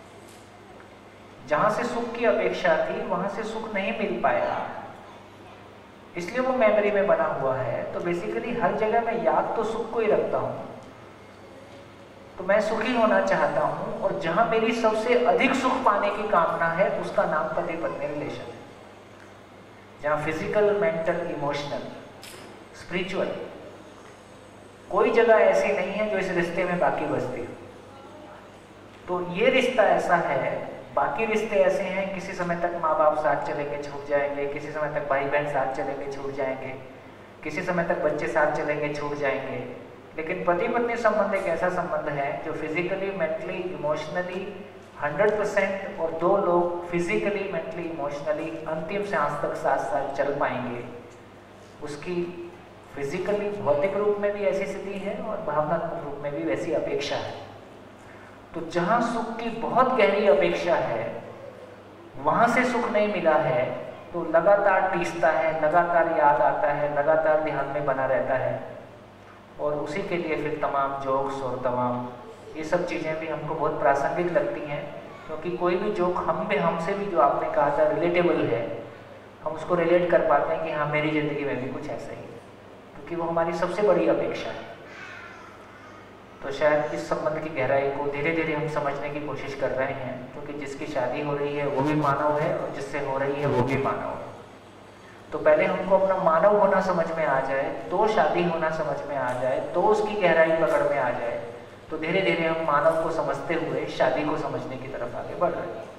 जहां से सुख की अपेक्षा थी वहां से सुख नहीं मिल पाया, इसलिए वो मेमोरी में बना हुआ है। तो बेसिकली हर जगह मैं याद तो सुख को ही रखता हूं। तो मैं सुखी होना चाहता हूं, और जहां मेरी सबसे अधिक सुख पाने की कामना है उसका नाम पति पत्नी रिलेशन है। जहां फिजिकल, मेंटल, इमोशनल, स्पिरिचुअल कोई जगह ऐसी नहीं है जो इस रिश्ते में बाकी बचती हो। तो ये रिश्ता ऐसा है। बाकी रिश्ते ऐसे हैं, किसी समय तक माँ बाप साथ चलेंगे छूट जाएंगे, किसी समय तक भाई बहन साथ चलेंगे छूट जाएंगे, किसी समय तक बच्चे साथ चलेंगे छूट जाएंगे। लेकिन पति पत्नी संबंध एक ऐसा संबंध है जो physically, mentally, emotionally hundred percent, और दो लोग फिजिकली, मेंटली, इमोशनली अंतिम सांस तक साथ साथ चल पाएंगे। उसकी फिजिकली, भौतिक रूप में भी ऐसी स्थिति है और भावनात्मक रूप में भी वैसी अपेक्षा है। तो जहाँ सुख की बहुत गहरी अपेक्षा है वहाँ से सुख नहीं मिला है, तो लगातार टीसता है, लगातार याद आता है, लगातार ध्यान में बना रहता है। और उसी के लिए फिर तमाम जोक्स और तमाम ये सब चीज़ें भी हमको बहुत प्रासंगिक लगती हैं, क्योंकि कोई भी जोक हम पे हमसे भी जो आपने कहा था रिलेटेबल है, हम उसको रिलेट कर पाते हैं कि हाँ मेरी ज़िंदगी में भी कुछ ऐसा ही है, क्योंकि वो हमारी सबसे बड़ी अपेक्षा है। तो शायद इस संबंध की गहराई को धीरे धीरे हम समझने की कोशिश कर रहे हैं, क्योंकि जिसकी शादी हो रही है वो भी मानव है और जिससे हो रही है वो भी मानव है। तो पहले हमको अपना मानव होना समझ में आ जाए, तो शादी होना समझ में आ जाए, तो उसकी गहराई पकड़ में आ जाए, तो धीरे धीरे हम मानव को समझते हुए शादी को समझने की तरफ आगे बढ़ रहे हैं।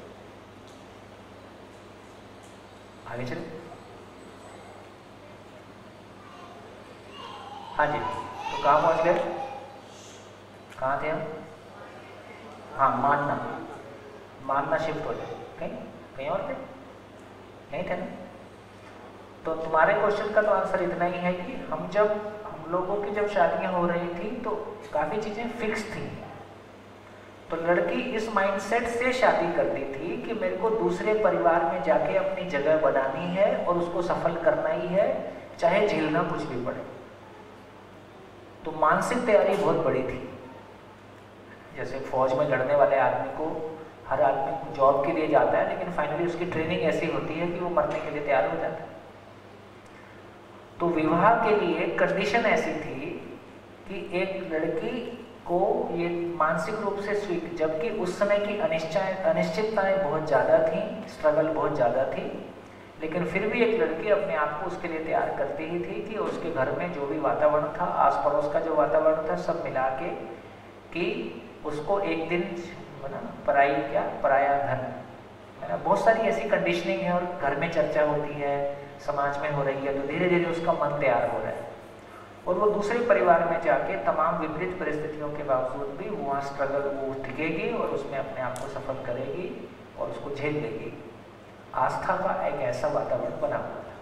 आगे चले। हाँ जी, तो कहाँ पहुँच गए? कहाँ थे हम? हाँ, मानना मानना शिफ्ट हो जाए कहीं कहीं और थे, नहीं थे ना। तो तुम्हारे क्वेश्चन का तो आंसर इतना ही है कि हम जब हम लोगों की जब शादियां हो रही थी तो काफ़ी चीज़ें फिक्स थी। तो लड़की इस माइंडसेट से शादी करती थी कि मेरे को दूसरे परिवार में जाके अपनी जगह बनानी है और उसको सफल करना ही है, चाहे झेलना कुछ भी पड़े। तो मानसिक तैयारी बहुत बड़ी थी। जैसे फौज में लड़ने वाले आदमी को, हर आदमी जॉब के लिए जाता है, लेकिन फाइनली उसकी ट्रेनिंग ऐसी होती है कि वो मरने के लिए तैयार हो जाता है। तो विवाह के लिए कंडीशन ऐसी थी कि एक लड़की को ये मानसिक रूप से स्वीक, जबकि उस समय की अनिश्चय अनिश्चितताएं बहुत ज़्यादा थी, स्ट्रगल बहुत ज़्यादा थी, लेकिन फिर भी एक लड़की अपने आप को उसके लिए तैयार करती ही थी कि उसके घर में जो भी वातावरण था, आस पड़ोस का जो वातावरण था, सब मिला के कि उसको एक दिन ना पराई क्या पराया धन, है ना। बहुत सारी ऐसी कंडीशनिंग है और घर में चर्चा होती है, समाज में हो रही है, तो धीरे धीरे उसका मन तैयार हो रहा है और वो दूसरे परिवार में जाके तमाम विपरीत परिस्थितियों के बावजूद भी वहाँ स्ट्रगल वो टिकेगी और उसमें अपने आप को सफल करेगी और उसको झेल लेगी। आस्था का एक ऐसा वातावरण बना हुआ था।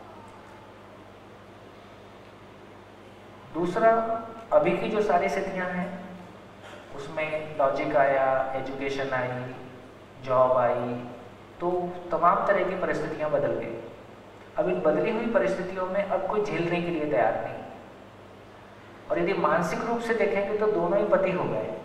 दूसरा, अभी की जो सारी स्थितियाँ हैं उसमें लॉजिक आया, एजुकेशन आई, जॉब आई, तो तमाम तरह की परिस्थितियाँ बदल गई। अब इन बदली हुई परिस्थितियों में अब कोई झेलने के लिए तैयार नहीं, और यदि मानसिक रूप से देखेंगे तो दोनों ही पति हो गए,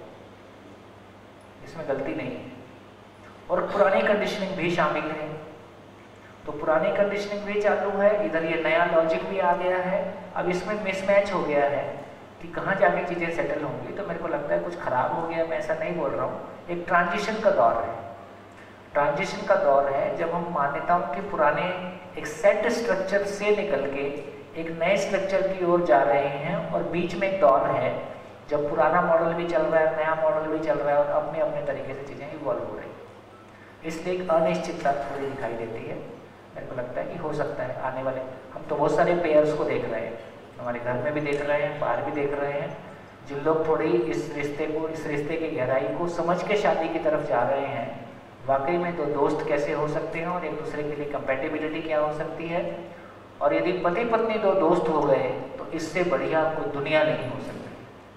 इसमें गलती नहीं है। और पुरानी कंडीशनिंग भी शामिल है, तो पुरानी कंडीशनिंग भी चालू है, इधर ये नया लॉजिक भी आ गया है। अब इसमें मिसमैच हो गया है कि कहाँ जाके चीज़ें सेटल होंगी। तो मेरे को लगता है कुछ खराब हो गया, मैं ऐसा नहीं बोल रहा हूँ। एक ट्रांजिशन का दौर है, ट्रांजिशन का दौर है जब हम मान्यताओं के पुराने एक सेट स्ट्रक्चर से निकल के एक नए स्ट्रक्चर की ओर जा रहे हैं, और बीच में एक दौर है जब पुराना मॉडल भी चल रहा है, नया मॉडल भी चल रहा है, और अपने अपने तरीके से चीज़ें इवॉल्व हो रही हैं। इसलिए एक अनिश्चितता थोड़ी दिखाई देती है। मेरे को लगता है कि हो सकता है आने वाले, हम तो बहुत सारे पेयर्स को देख रहे हैं, हमारे घर में भी देख रहे हैं, बाहर भी देख रहे हैं, जिन लोग थोड़ी इस रिश्ते को, इस रिश्ते की गहराई को समझ के शादी की तरफ जा रहे हैं। वाकई में दो दोस्त कैसे हो सकते हैं और एक दूसरे के लिए कंपैटिबिलिटी क्या हो सकती है, और यदि पति पत्नी दो दोस्त हो गए तो इससे बढ़िया कोई दुनिया नहीं हो सकती।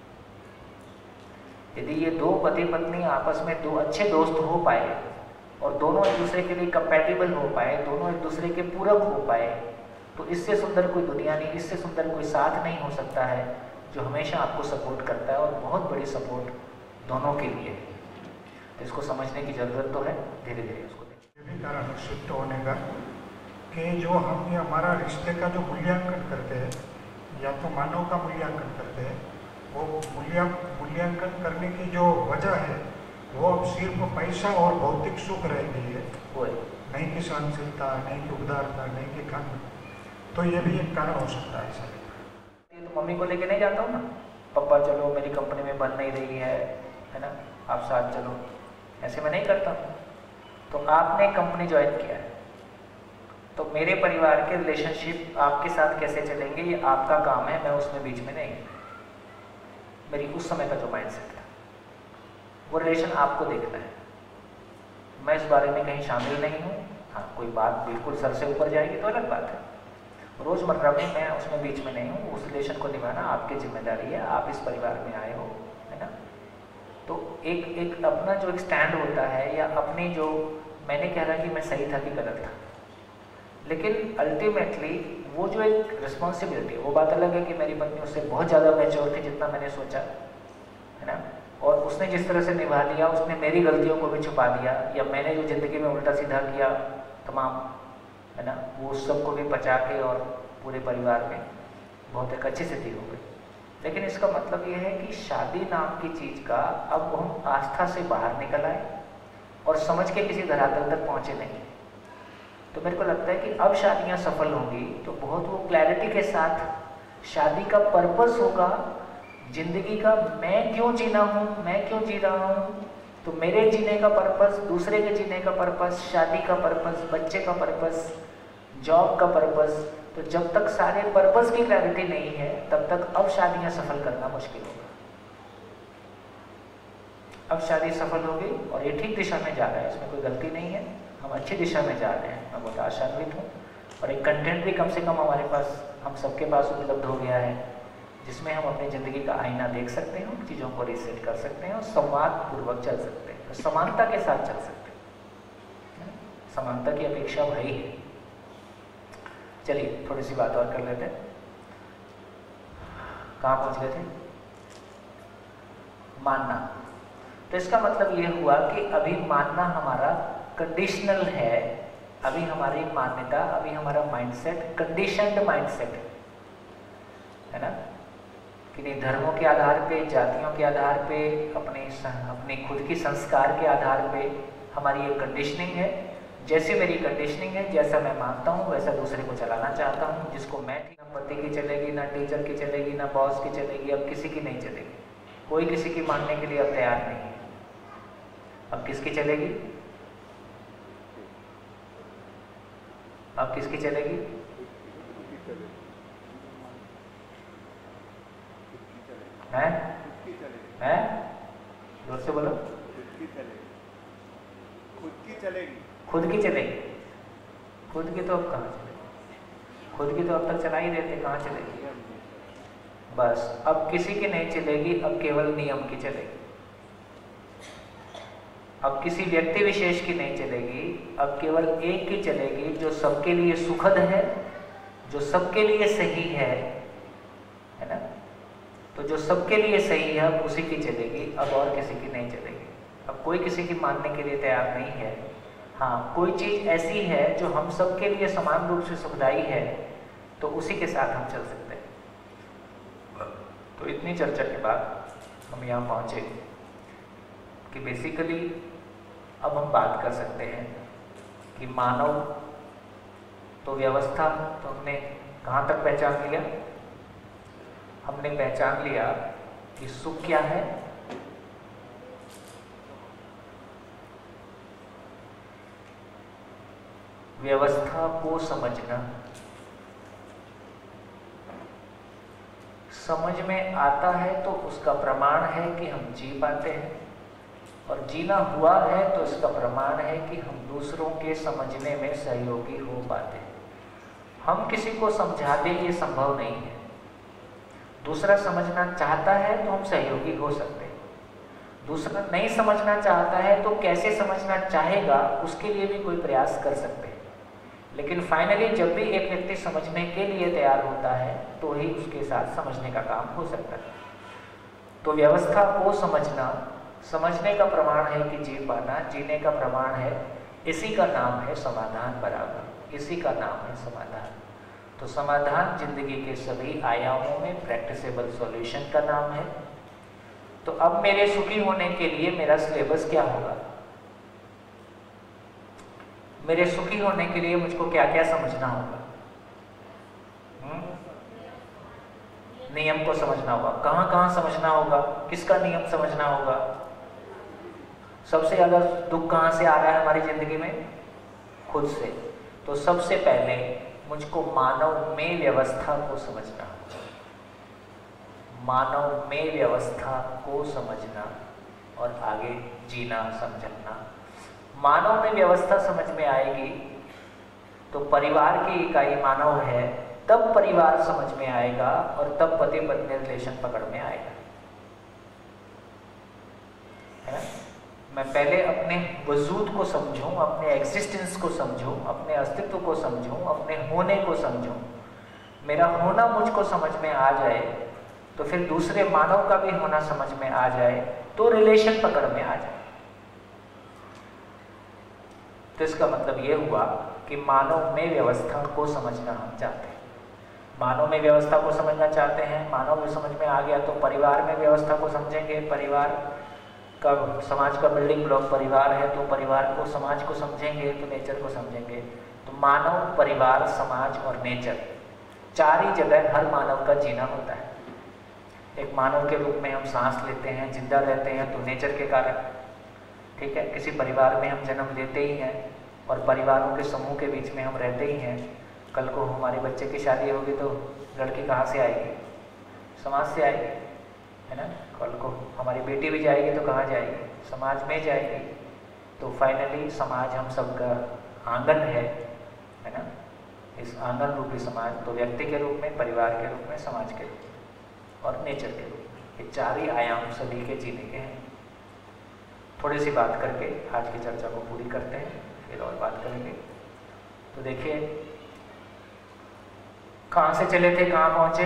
यदि ये दो पति पत्नी आपस में दो अच्छे दोस्त हो पाए और दोनों एक दूसरे के लिए कंपैटिबल हो पाए, दोनों एक दूसरे के पूरक हो पाए, तो इससे सुंदर कोई दुनिया नहीं, इससे सुंदर कोई साथ नहीं हो सकता है जो हमेशा आपको सपोर्ट करता है, और बहुत बड़ी सपोर्ट दोनों के लिए है। तो इसको समझने की ज़रूरत तो है, धीरे धीरे उसको ये भी कारण शिफ्ट होने का कि जो हम ये हमारा रिश्ते का जो मूल्यांकन करते हैं, या तो मानव का मूल्यांकन करते हैं, वो मूल्य मूल्यांकन करने की जो वजह है वो अब सिर्फ पैसा और भौतिक सुख रह गई है, वो नहीं कि सहनशीलता, नहीं कि उदारता, नहीं कि काम। तो ये भी एक कारण हो सकता है ऐसा। ये तो मम्मी को लेके नहीं जाता हूँ ना, पापा चलो मेरी कंपनी में बन नहीं रही है, है ना, आप साथ चलो, ऐसे मैं नहीं करता। तो आपने कंपनी ज्वाइन किया है, तो मेरे परिवार के रिलेशनशिप आपके साथ कैसे चलेंगे ये आपका काम है, मैं उसमें बीच में नहीं। मेरी उस समय का जो माइंडसेट था, वो रिलेशन आपको देखना है, मैं इस बारे में कहीं शामिल नहीं हूँ। हाँ, कोई बात बिल्कुल सर से ऊपर जाएगी तो अलग बात है, रोज़मर्रा में मैं उसमें बीच में नहीं हूँ। उस रिलेशन को निभाना आपकी जिम्मेदारी है, आप इस परिवार में आए हो, है ना। तो एक एक अपना जो एक स्टैंड होता है, या अपनी जो, मैंने कह रहा कि मैं सही था कि गलत था, लेकिन अल्टीमेटली वो जो एक रिस्पॉन्सिबिलिटी, वो बात अलग है कि मेरी पत्नी उससे बहुत ज़्यादा मैच्योर थी जितना मैंने सोचा, है ना, और उसने जिस तरह से निभा लिया, उसने मेरी गलतियों को भी छुपा दिया, या मैंने जो ज़िंदगी में उल्टा सीधा किया तमाम, है ना, वो सब को भी बचा के और पूरे परिवार में बहुत एक अच्छी स्थिति हो गई। लेकिन इसका मतलब ये है कि शादी नाम की चीज़ का अब हम आस्था से बाहर निकल आए और समझ के किसी धरातल तक पहुँचे नहीं। तो मेरे को लगता है कि अब शादियाँ सफल होंगी तो बहुत वो क्लैरिटी के साथ शादी का पर्पस होगा, जिंदगी का मैं क्यों जीना हूँ, मैं क्यों जी रहा हूँ, तो मेरे जीने का पर्पस, दूसरे के जीने का पर्पस, शादी का पर्पस, बच्चे का पर्पस, जॉब का पर्पस। तो जब तक सारे पर्पस की क्लैरिटी नहीं है तब तक अब शादियाँ सफल करना मुश्किल होगा। अब शादी सफल होगी और ये ठीक दिशा में जा रहा है, इसमें कोई गलती नहीं है, हम अच्छी दिशा में जा रहे हैं, मैं बहुत आशान्वित हूँ। और एक कंटेंट भी कम से कम हमारे पास, हम सबके पास उपलब्ध हो गया है, जिसमें हम अपनी ज़िंदगी का आईना देख सकते हैं, चीज़ों को रीसेट कर सकते हैं और संवाद पूर्वक चल सकते हैं, तो समानता के साथ चल सकते हैं। समानता की अपेक्षा भाई है। चलिए थोड़ी सी बात और कर लेते हैं। कहाँ पहुँच गए थे? मानना। तो इसका मतलब ये हुआ कि अभी मानना हमारा कंडीशनल है, अभी हमारी मान्यता, अभी हमारा माइंडसेट कंडीशनड माइंडसेट है ना, कि नहीं धर्मों के आधार पे, जातियों के आधार पे, अपने अपने खुद की संस्कार के आधार पे हमारी एक कंडीशनिंग है। जैसे मेरी कंडीशनिंग है, जैसा मैं मानता हूँ वैसा दूसरे को चलाना चाहता हूँ, जिसको मैं ठीक, ना पति की चलेगी, ना टीचर की चलेगी, ना बॉस की चलेगी, अब किसी की नहीं चलेगी, कोई किसी की मानने के लिए अब तैयार नहीं है। अब किसकी चलेगी? अब किसकी चलेगी? हैं? हैं? जोर से बोलो। खुद की चलेगी। खुद की चलेगी। खुद की तो अब कहाँ चलेगी? खुद की तो अब तक चला ही देते, कहाँ चलेगी? बस अब किसी की नहीं चलेगी, अब केवल नियम की चलेगी। अब किसी व्यक्ति विशेष की नहीं चलेगी, अब केवल एक की चलेगी, जो सबके लिए सुखद है, जो सबके लिए सही है, है ना। तो जो सबके लिए सही है अब उसी की चलेगी, अब और किसी की नहीं चलेगी। अब कोई किसी की मानने के लिए तैयार नहीं है, हाँ, कोई चीज़ ऐसी है जो हम सबके लिए समान रूप से सुखदायी है तो उसी के साथ हम चल सकते हैं। तो इतनी चर्चा के बाद हम यहाँ पहुँचे कि बेसिकली अब हम बात कर सकते हैं कि मानव तो व्यवस्था, तो हमने कहाँ तक पहचान लिया? हमने पहचान लिया कि सुख क्या है, व्यवस्था को समझना, समझ में आता है तो उसका प्रमाण है कि हम जी पाते हैं, और जीना हुआ है तो इसका प्रमाण है कि हम दूसरों के समझने में सहयोगी हो पाते हैं। हम किसी को समझा दें ये संभव नहीं है। दूसरा समझना चाहता है तो हम सहयोगी हो सकते हैं, दूसरा नहीं समझना चाहता है तो कैसे समझना चाहेगा उसके लिए भी कोई प्रयास कर सकते हैं। लेकिन फाइनली जब भी एक व्यक्ति समझने के लिए तैयार होता है तो ही उसके साथ समझने का काम हो सकता है। तो व्यवस्था को समझना, समझने का प्रमाण है कि जी पाना, जीने का प्रमाण है, इसी का नाम है समाधान। बराबर इसी का नाम है समाधान। तो समाधान जिंदगी के सभी आयामों में प्रैक्टिसेबल सॉल्यूशन का नाम है। तो अब मेरे सुखी होने के लिए मेरा सिलेबस क्या होगा? मेरे सुखी होने के लिए मुझको क्या क्या समझना होगा? हुँ? नियम को समझना होगा। कहाँ कहाँ समझना होगा? किसका नियम समझना होगा? सबसे ज्यादा दुख कहाँ से आ रहा है हमारी जिंदगी में? खुद से। तो सबसे पहले मुझको मानव में व्यवस्था को समझना, मानव में व्यवस्था को समझना और आगे जीना समझना। मानव में व्यवस्था समझ में आएगी तो परिवार की इकाई मानव है, तब परिवार समझ में आएगा और तब पति पत्नी रिलेशन पकड़ में आएगा, है ना? मैं पहले अपने वजूद को समझूं, अपने एग्जिस्टेंस को समझूं, अपने अस्तित्व को समझूं, अपने होने को समझूं। मेरा होना मुझको समझ में आ जाए तो फिर दूसरे मानव का भी होना समझ में आ जाए तो रिलेशन पकड़ में आ जाए। तो इसका मतलब ये हुआ कि मानव में व्यवस्था को समझना हम चाहते हैं। मानव में व्यवस्था को समझना चाहते हैं, मानव में समझ में आ गया तो परिवार में व्यवस्था को समझेंगे। परिवार का, समाज का बिल्डिंग ब्लॉक परिवार है तो परिवार को, समाज को समझेंगे तो नेचर को समझेंगे। तो मानव, परिवार, समाज और नेचर, चार ही जगह हर मानव का जीना होता है। एक मानव के रूप में हम सांस लेते हैं, जिंदा रहते हैं तो नेचर के कारण, ठीक है। किसी परिवार में हम जन्म लेते ही हैं और परिवारों के समूह के बीच में हम रहते ही हैं। कल को हमारे बच्चे की शादी होगी तो लड़की कहाँ से आएगी? समाज से आएगी, है ना। कल को हमारी बेटी भी जाएगी तो कहाँ जाएगी? समाज में जाएगी। तो फाइनली समाज हम सबका आंगन है, है ना। इस आंगन रूपी समाज, तो व्यक्ति के रूप में, परिवार के रूप में, समाज के रूप में और नेचर के रूप में, ये चार ही आयाम सभी के जीने के हैं। थोड़ी सी बात करके आज की चर्चा को पूरी करते हैं, फिर और बात करेंगे। तो देखिए कहाँ से चले थे, कहाँ पहुंचे?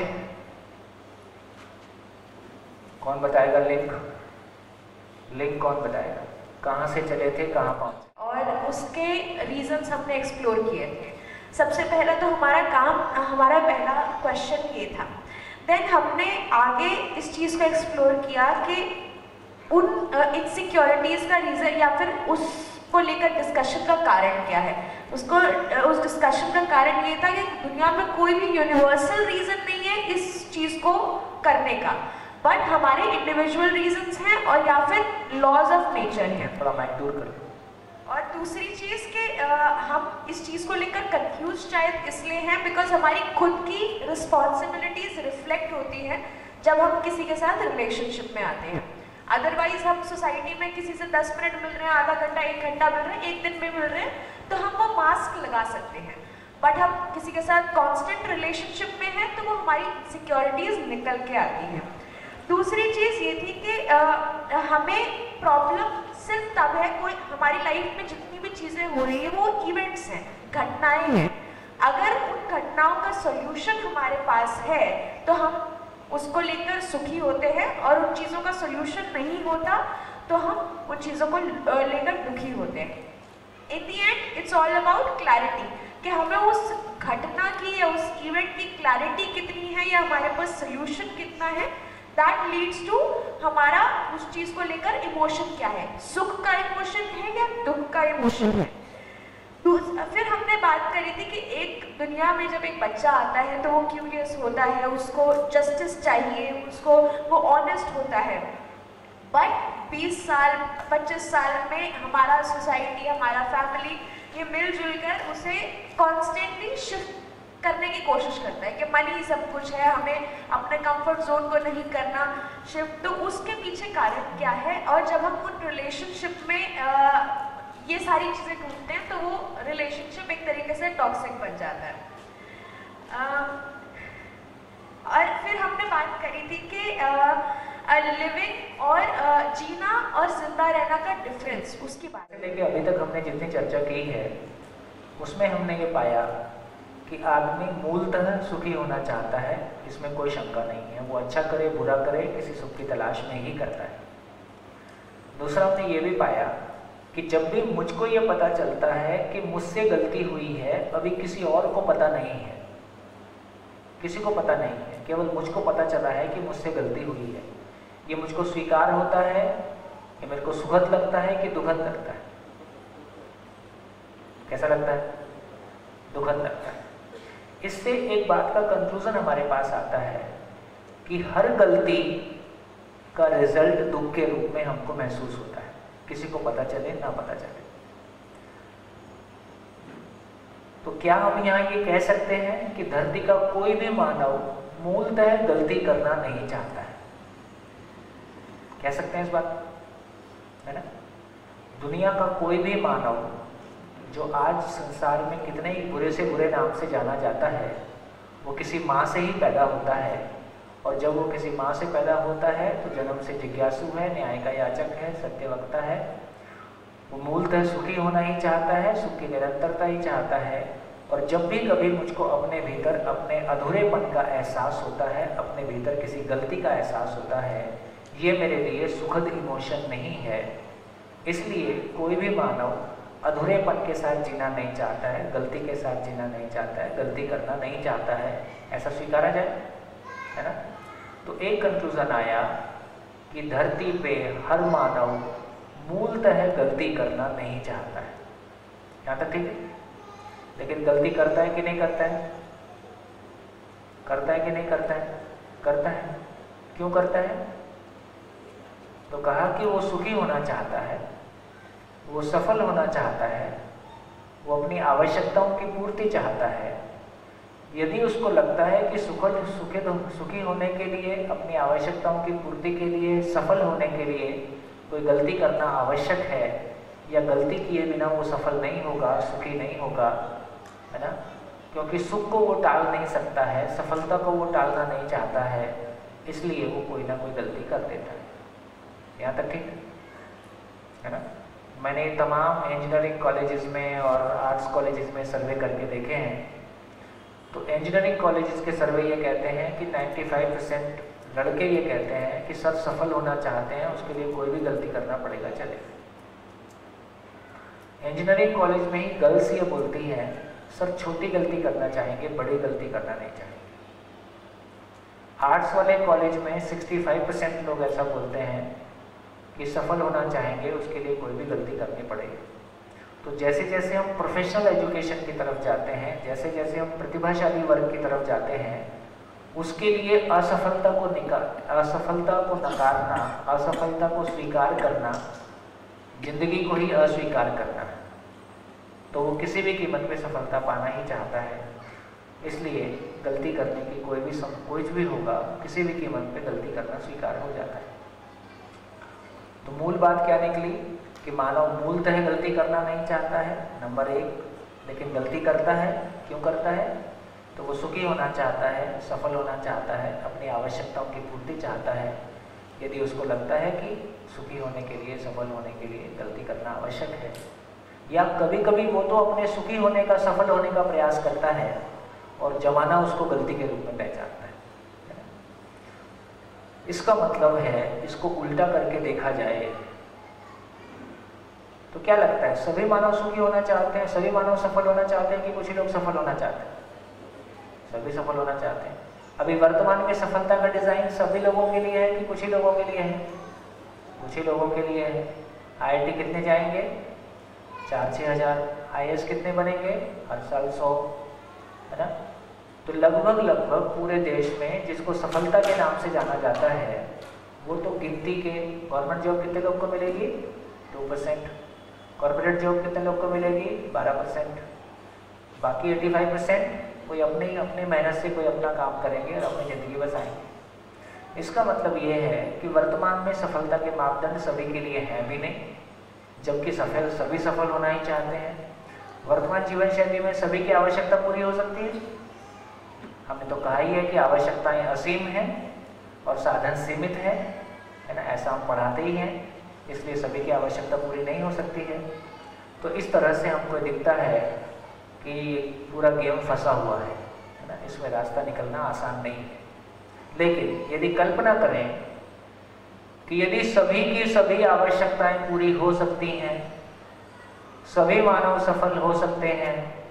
कौन बताएगा लिंक? लिंक कौन बताएगा? कहाँ से चले थे, कहाँ पहुंचे? और उसके रीजंस हमने एक्सप्लोर किए थे। सबसे पहला तो हमारा काम, हमारा पहला क्वेश्चन ये था। देन हमने आगे इस चीज़ को एक्सप्लोर किया कि उन इनसिक्योरिटीज़ का रीज़न या फिर उसको लेकर डिस्कशन का कारण क्या है। उसको उस डिस्कशन का कारण ये था कि दुनिया में कोई भी यूनिवर्सल रीज़न नहीं है इस चीज़ को करने का, बट हमारे इंडिविजुअल रीजंस हैं और या फिर लॉज ऑफ नेचर हैं। थोड़ा माइक दूर कर। और दूसरी चीज़ कि हम इस चीज़ को लेकर कंफ्यूज शायद इसलिए हैं बिकॉज हमारी खुद की रिस्पॉन्सिबिलिटीज रिफ्लेक्ट होती हैं जब हम किसी के साथ रिलेशनशिप में आते हैं। अदरवाइज हम सोसाइटी में किसी से दस मिनट मिल रहे हैं, आधा घंटा, एक घंटा मिल रहे हैं, एक दिन में मिल रहे हैं, तो हम वो मास्क लगा सकते हैं। बट हम किसी के साथ कॉन्स्टेंट रिलेशनशिप में हैं तो वो हमारी सिक्योरिटीज निकल के आती हैं। दूसरी चीज़ ये थी कि आ, हमें प्रॉब्लम सिर्फ तब है, कोई हमारी लाइफ में जितनी भी चीज़ें हो रही है वो इवेंट्स हैं, घटनाएं हैं। अगर उन घटनाओं का सॉल्यूशन हमारे पास है तो हम उसको लेकर सुखी होते हैं, और उन चीज़ों का सॉल्यूशन नहीं होता तो हम उन चीज़ों को लेकर दुखी होते हैं। In the end it's all about clarity, कि हमें उस घटना की या उस इवेंट की क्लैरिटी कितनी है या हमारे पास सोल्यूशन कितना है, दैट लीड्स टू हमारा उस चीज को लेकर इमोशन क्या है, सुख का इमोशन है या दुख का इमोशन है। फिर हमने बात करी थी कि एक दुनिया में जब एक बच्चा आता है तो वो क्यूरियस होता है, उसको जस्टिस चाहिए, उसको वो ऑनेस्ट होता है। बट बीस साल पच्चीस साल में हमारा सोसाइटी, हमारा फैमिली ये मिलजुल कर उसे कॉन्स्टेंटली शिफ्ट करने की कोशिश करता है कि मनी सब कुछ है, हमें अपने कंफर्ट जोन को नहीं करना शिफ्ट। तो उसके पीछे कारण क्या है? और जब हम उन रिलेशनशिप में आ, ये सारी चीज़ें ढूंढते हैं तो वो रिलेशनशिप एक तरीके से टॉक्सिक बन जाता है। आ, और फिर हमने बात करी थी कि लिविंग और आ, जीना और जिंदा रहना का डिफरेंस, उसकी बात लेके अभी तक हमने जितनी चर्चा की है उसमें हमने ये पाया कि आदमी मूलतः सुखी होना चाहता है, इसमें कोई शंका नहीं है। वो अच्छा करे बुरा करे किसी सुख की तलाश में ही करता है। दूसरा हमने ये भी पाया कि जब भी मुझको ये पता चलता है कि मुझसे गलती हुई है, अभी किसी और को पता नहीं है, किसी को पता नहीं है, केवल मुझको पता चला है कि मुझसे गलती हुई है, ये मुझको स्वीकार होता है, ये मेरे को सुखद लगता है कि दुखद लगता है? कैसा लगता है? दुखद लगता है। इससे एक बात का कंक्लूजन हमारे पास आता है कि हर गलती का रिजल्ट दुख के रूप में हमको महसूस होता है, किसी को पता चले ना पता चले। तो क्या हम यहाँ ये कह सकते हैं कि धरती का कोई भी मानव मूलतः गलती करना नहीं चाहता है? कह सकते हैं इस बात, है ना? दुनिया का कोई भी मानव जो आज संसार में कितने ही बुरे से बुरे नाम से जाना जाता है, वो किसी माँ से ही पैदा होता है। और जब वो किसी माँ से पैदा होता है तो जन्म से जिज्ञासु है, न्याय का याचक है, सत्यवक्ता है। वो मूलतः सुखी होना ही चाहता है, सुख की निरंतरता ही चाहता है। और जब भी कभी मुझको अपने भीतर अपने अधूरेपन का एहसास होता है, अपने भीतर किसी गलती का एहसास होता है, ये मेरे लिए सुखद इमोशन नहीं है। इसलिए कोई भी मानव अधूरेपन के साथ जीना नहीं चाहता है, गलती के साथ जीना नहीं चाहता है, गलती करना नहीं चाहता है। ऐसा स्वीकारा जाए, है ना? तो एक कंक्लूजन आया कि धरती पे हर मानव मूलतः गलती करना नहीं चाहता है। यहाँ तक ठीक है? लेकिन गलती करता है कि नहीं करता है? करता है कि नहीं करता है? करता है। क्यों करता है? तो कहा कि वो सुखी होना चाहता है, वो सफल होना चाहता है, वो अपनी आवश्यकताओं की पूर्ति चाहता है। यदि उसको लगता है कि सुखद सुखी सुखी होने के लिए, अपनी आवश्यकताओं की पूर्ति के लिए, सफल होने के लिए कोई गलती करना आवश्यक है, या गलती किए बिना वो सफल नहीं होगा, सुखी नहीं होगा, है ना? क्योंकि सुख को वो टाल नहीं सकता है, सफलता को वो टालना नहीं चाहता है, इसलिए वो कोई ना कोई गलती कर देता है। यहाँ तक ठीक है ना? मैंने तमाम इंजीनियरिंग कॉलेजेस में और आर्ट्स कॉलेजेस में सर्वे करके देखे हैं। तो इंजीनियरिंग कॉलेजेस के सर्वे ये कहते हैं कि पचानवे परसेंट लड़के ये कहते हैं कि सर सफल होना चाहते हैं, उसके लिए कोई भी गलती करना पड़ेगा चले। इंजीनियरिंग कॉलेज में ही गर्ल्स ये बोलती हैं सर छोटी गलती करना चाहेंगे, बड़ी गलती करना नहीं चाहेंगे। आर्ट्स वाले कॉलेज में पैंसठ परसेंट लोग ऐसा बोलते हैं कि सफल होना चाहेंगे, उसके लिए कोई भी गलती करनी पड़ेगी। तो जैसे जैसे हम प्रोफेशनल एजुकेशन की तरफ जाते हैं, जैसे जैसे हम प्रतिभाशाली वर्ग की तरफ जाते हैं, उसके लिए असफलता को निकाल असफलता को नकारना, असफलता को स्वीकार करना, जिंदगी को ही अस्वीकार करना है। तो वो किसी भी कीमत पे सफलता पाना ही चाहता है, इसलिए गलती करने की कोई भी सम, कोई भी होगा, किसी भी कीमत पे गलती करना स्वीकार हो जाता है। तो मूल बात क्या निकली कि मानव मूलतः गलती करना नहीं चाहता है, नंबर एक, लेकिन गलती करता है। क्यों करता है? तो वो सुखी होना चाहता है, सफल होना चाहता है, अपनी आवश्यकताओं की पूर्ति चाहता है। यदि उसको लगता है कि सुखी होने के लिए, सफल होने के लिए गलती करना आवश्यक है, या कभी कभी वो तो अपने सुखी होने का, सफल होने का प्रयास करता है और जमाना उसको गलती के रूप में पहचानता है। इसका मतलब है, इसको उल्टा करके देखा जाए तो क्या लगता है, सभी मानव सुखी होना चाहते हैं, सभी मानव सफल होना चाहते हैं कि कुछ ही लोग सफल होना चाहते हैं? सभी सफल होना चाहते हैं। अभी वर्तमान में सफलता का डिजाइन सभी लोगों के लिए है कि कुछ ही लोगों के लिए है? कुछ ही लोगों के लिए है। आई आई टी कितने जाएंगे? चार छः हजार। आई ए एस कितने बनेंगे? हर साल सौ, है ना? तो लगभग लगभग पूरे देश में जिसको सफलता के नाम से जाना जाता है वो तो गिनती के, गवर्नमेंट जॉब कितने लोग को मिलेगी? दो परसेंट। कॉर्पोरेट जॉब कितने लोग को मिलेगी? बारह परसेंट। बाकी पचासी परसेंट कोई अपने अपनी मेहनत से कोई अपना काम करेंगे और अपनी ज़िंदगी बसाएंगे। इसका मतलब ये है कि वर्तमान में सफलता के मापदंड सभी के लिए हैं भी नहीं, जबकि सफल सभी सफल होना ही चाहते हैं। वर्तमान जीवन शैली में सभी की आवश्यकता पूरी हो सकती है? हमने तो कहा ही है कि आवश्यकताएं असीम हैं और साधन सीमित है, है ना? ऐसा हम पढ़ाते ही हैं, इसलिए सभी की आवश्यकता पूरी नहीं हो सकती है। तो इस तरह से हमको दिखता है कि पूरा गेम फंसा हुआ है, है ना? इसमें रास्ता निकलना आसान नहीं है। लेकिन यदि कल्पना करें कि यदि सभी की सभी आवश्यकताएं पूरी हो सकती हैं, सभी मानव सफल हो सकते हैं,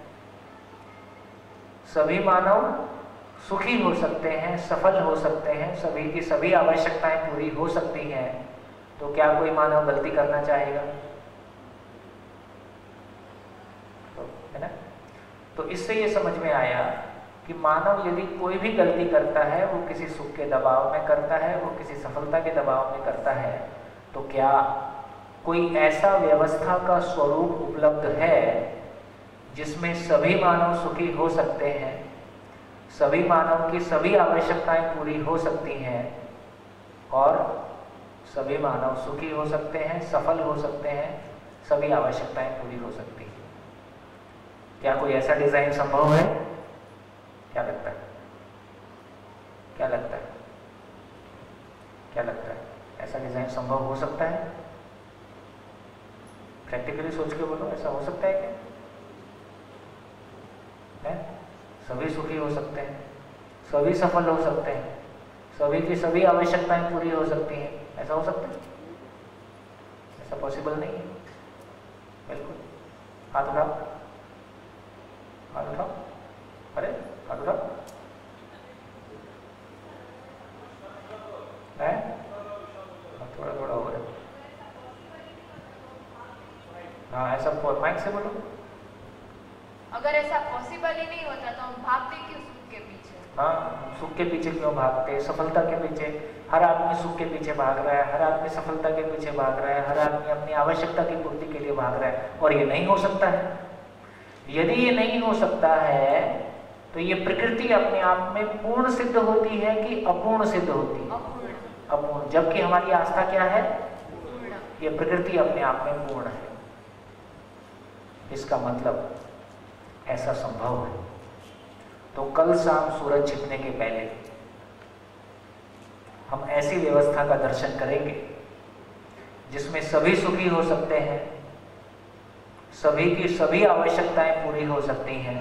सभी मानव सुखी हो सकते हैं, सफल हो सकते हैं, सभी की सभी आवश्यकताएं पूरी हो सकती हैं, तो क्या कोई मानव गलती करना चाहेगा? तो, है ना? तो इससे ये समझ में आया कि मानव यदि कोई भी गलती करता है वो किसी सुख के दबाव में करता है, वो किसी सफलता के दबाव में करता है, तो क्या कोई ऐसा व्यवस्था का स्वरूप उपलब्ध है जिसमें सभी मानव सुखी हो सकते हैं, सभी मानव की सभी आवश्यकताएं पूरी हो सकती हैं और सभी मानव सुखी हो सकते हैं, सफल हो सकते हैं, सभी आवश्यकताएं पूरी हो सकती हैं? क्या कोई ऐसा डिजाइन संभव है? क्या लगता है? क्या लगता है? क्या लगता है? ऐसा डिजाइन संभव हो सकता है? प्रैक्टिकली सोच के बोलो, ऐसा हो सकता है क्या? है? सभी सुखी हो सकते हैं, सभी सफल हो सकते हैं, सभी की सभी आवश्यकताएं पूरी हो सकती हैं, ऐसा हो सकता है? ऐसा पॉसिबल नहीं है। बिल्कुल। हाथ उठाओ, हाथ उठाओ। अरे हाथ उठाओ। है? थोड़ा थोड़ा हो रहा है। हाँ, ऐसा माइक से बोलो। अगर ऐसा पॉसिबल ही नहीं होता तो हम भागते क्यों सुख के पीछे? हाँ, सुख के पीछे क्यों भागते? सफलता के पीछे। हर आदमी सुख के पीछे भाग रहा है, हर आदमी सफलता के पीछे भाग रहा है, हर आदमी अपनी आवश्यकता की पूर्ति के लिए भाग रहा है, और ये नहीं हो सकता है। यदि ये नहीं हो सकता है तो ये प्रकृति अपने आप में पूर्ण सिद्ध होती है कि अपूर्ण सिद्ध होती है? अपूर्ण। जबकि हमारी आस्था क्या है? ये प्रकृति अपने आप में पूर्ण है। इसका मतलब ऐसा संभव है। तो कल शाम सूरज छिपने के पहले हम ऐसी व्यवस्था का दर्शन करेंगे जिसमें सभी सुखी हो सकते हैं, सभी की सभी आवश्यकताएं पूरी हो सकती हैं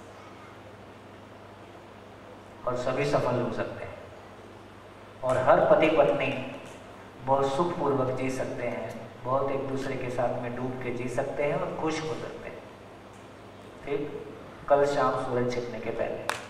और सभी सफल हो सकते हैं, और हर पति पत्नी बहुत सुखपूर्वक जी सकते हैं, बहुत एक दूसरे के साथ में डूब के जी सकते हैं और खुश हो सकते हैं। ठीक, कल शाम सूरज छिपने के पहले।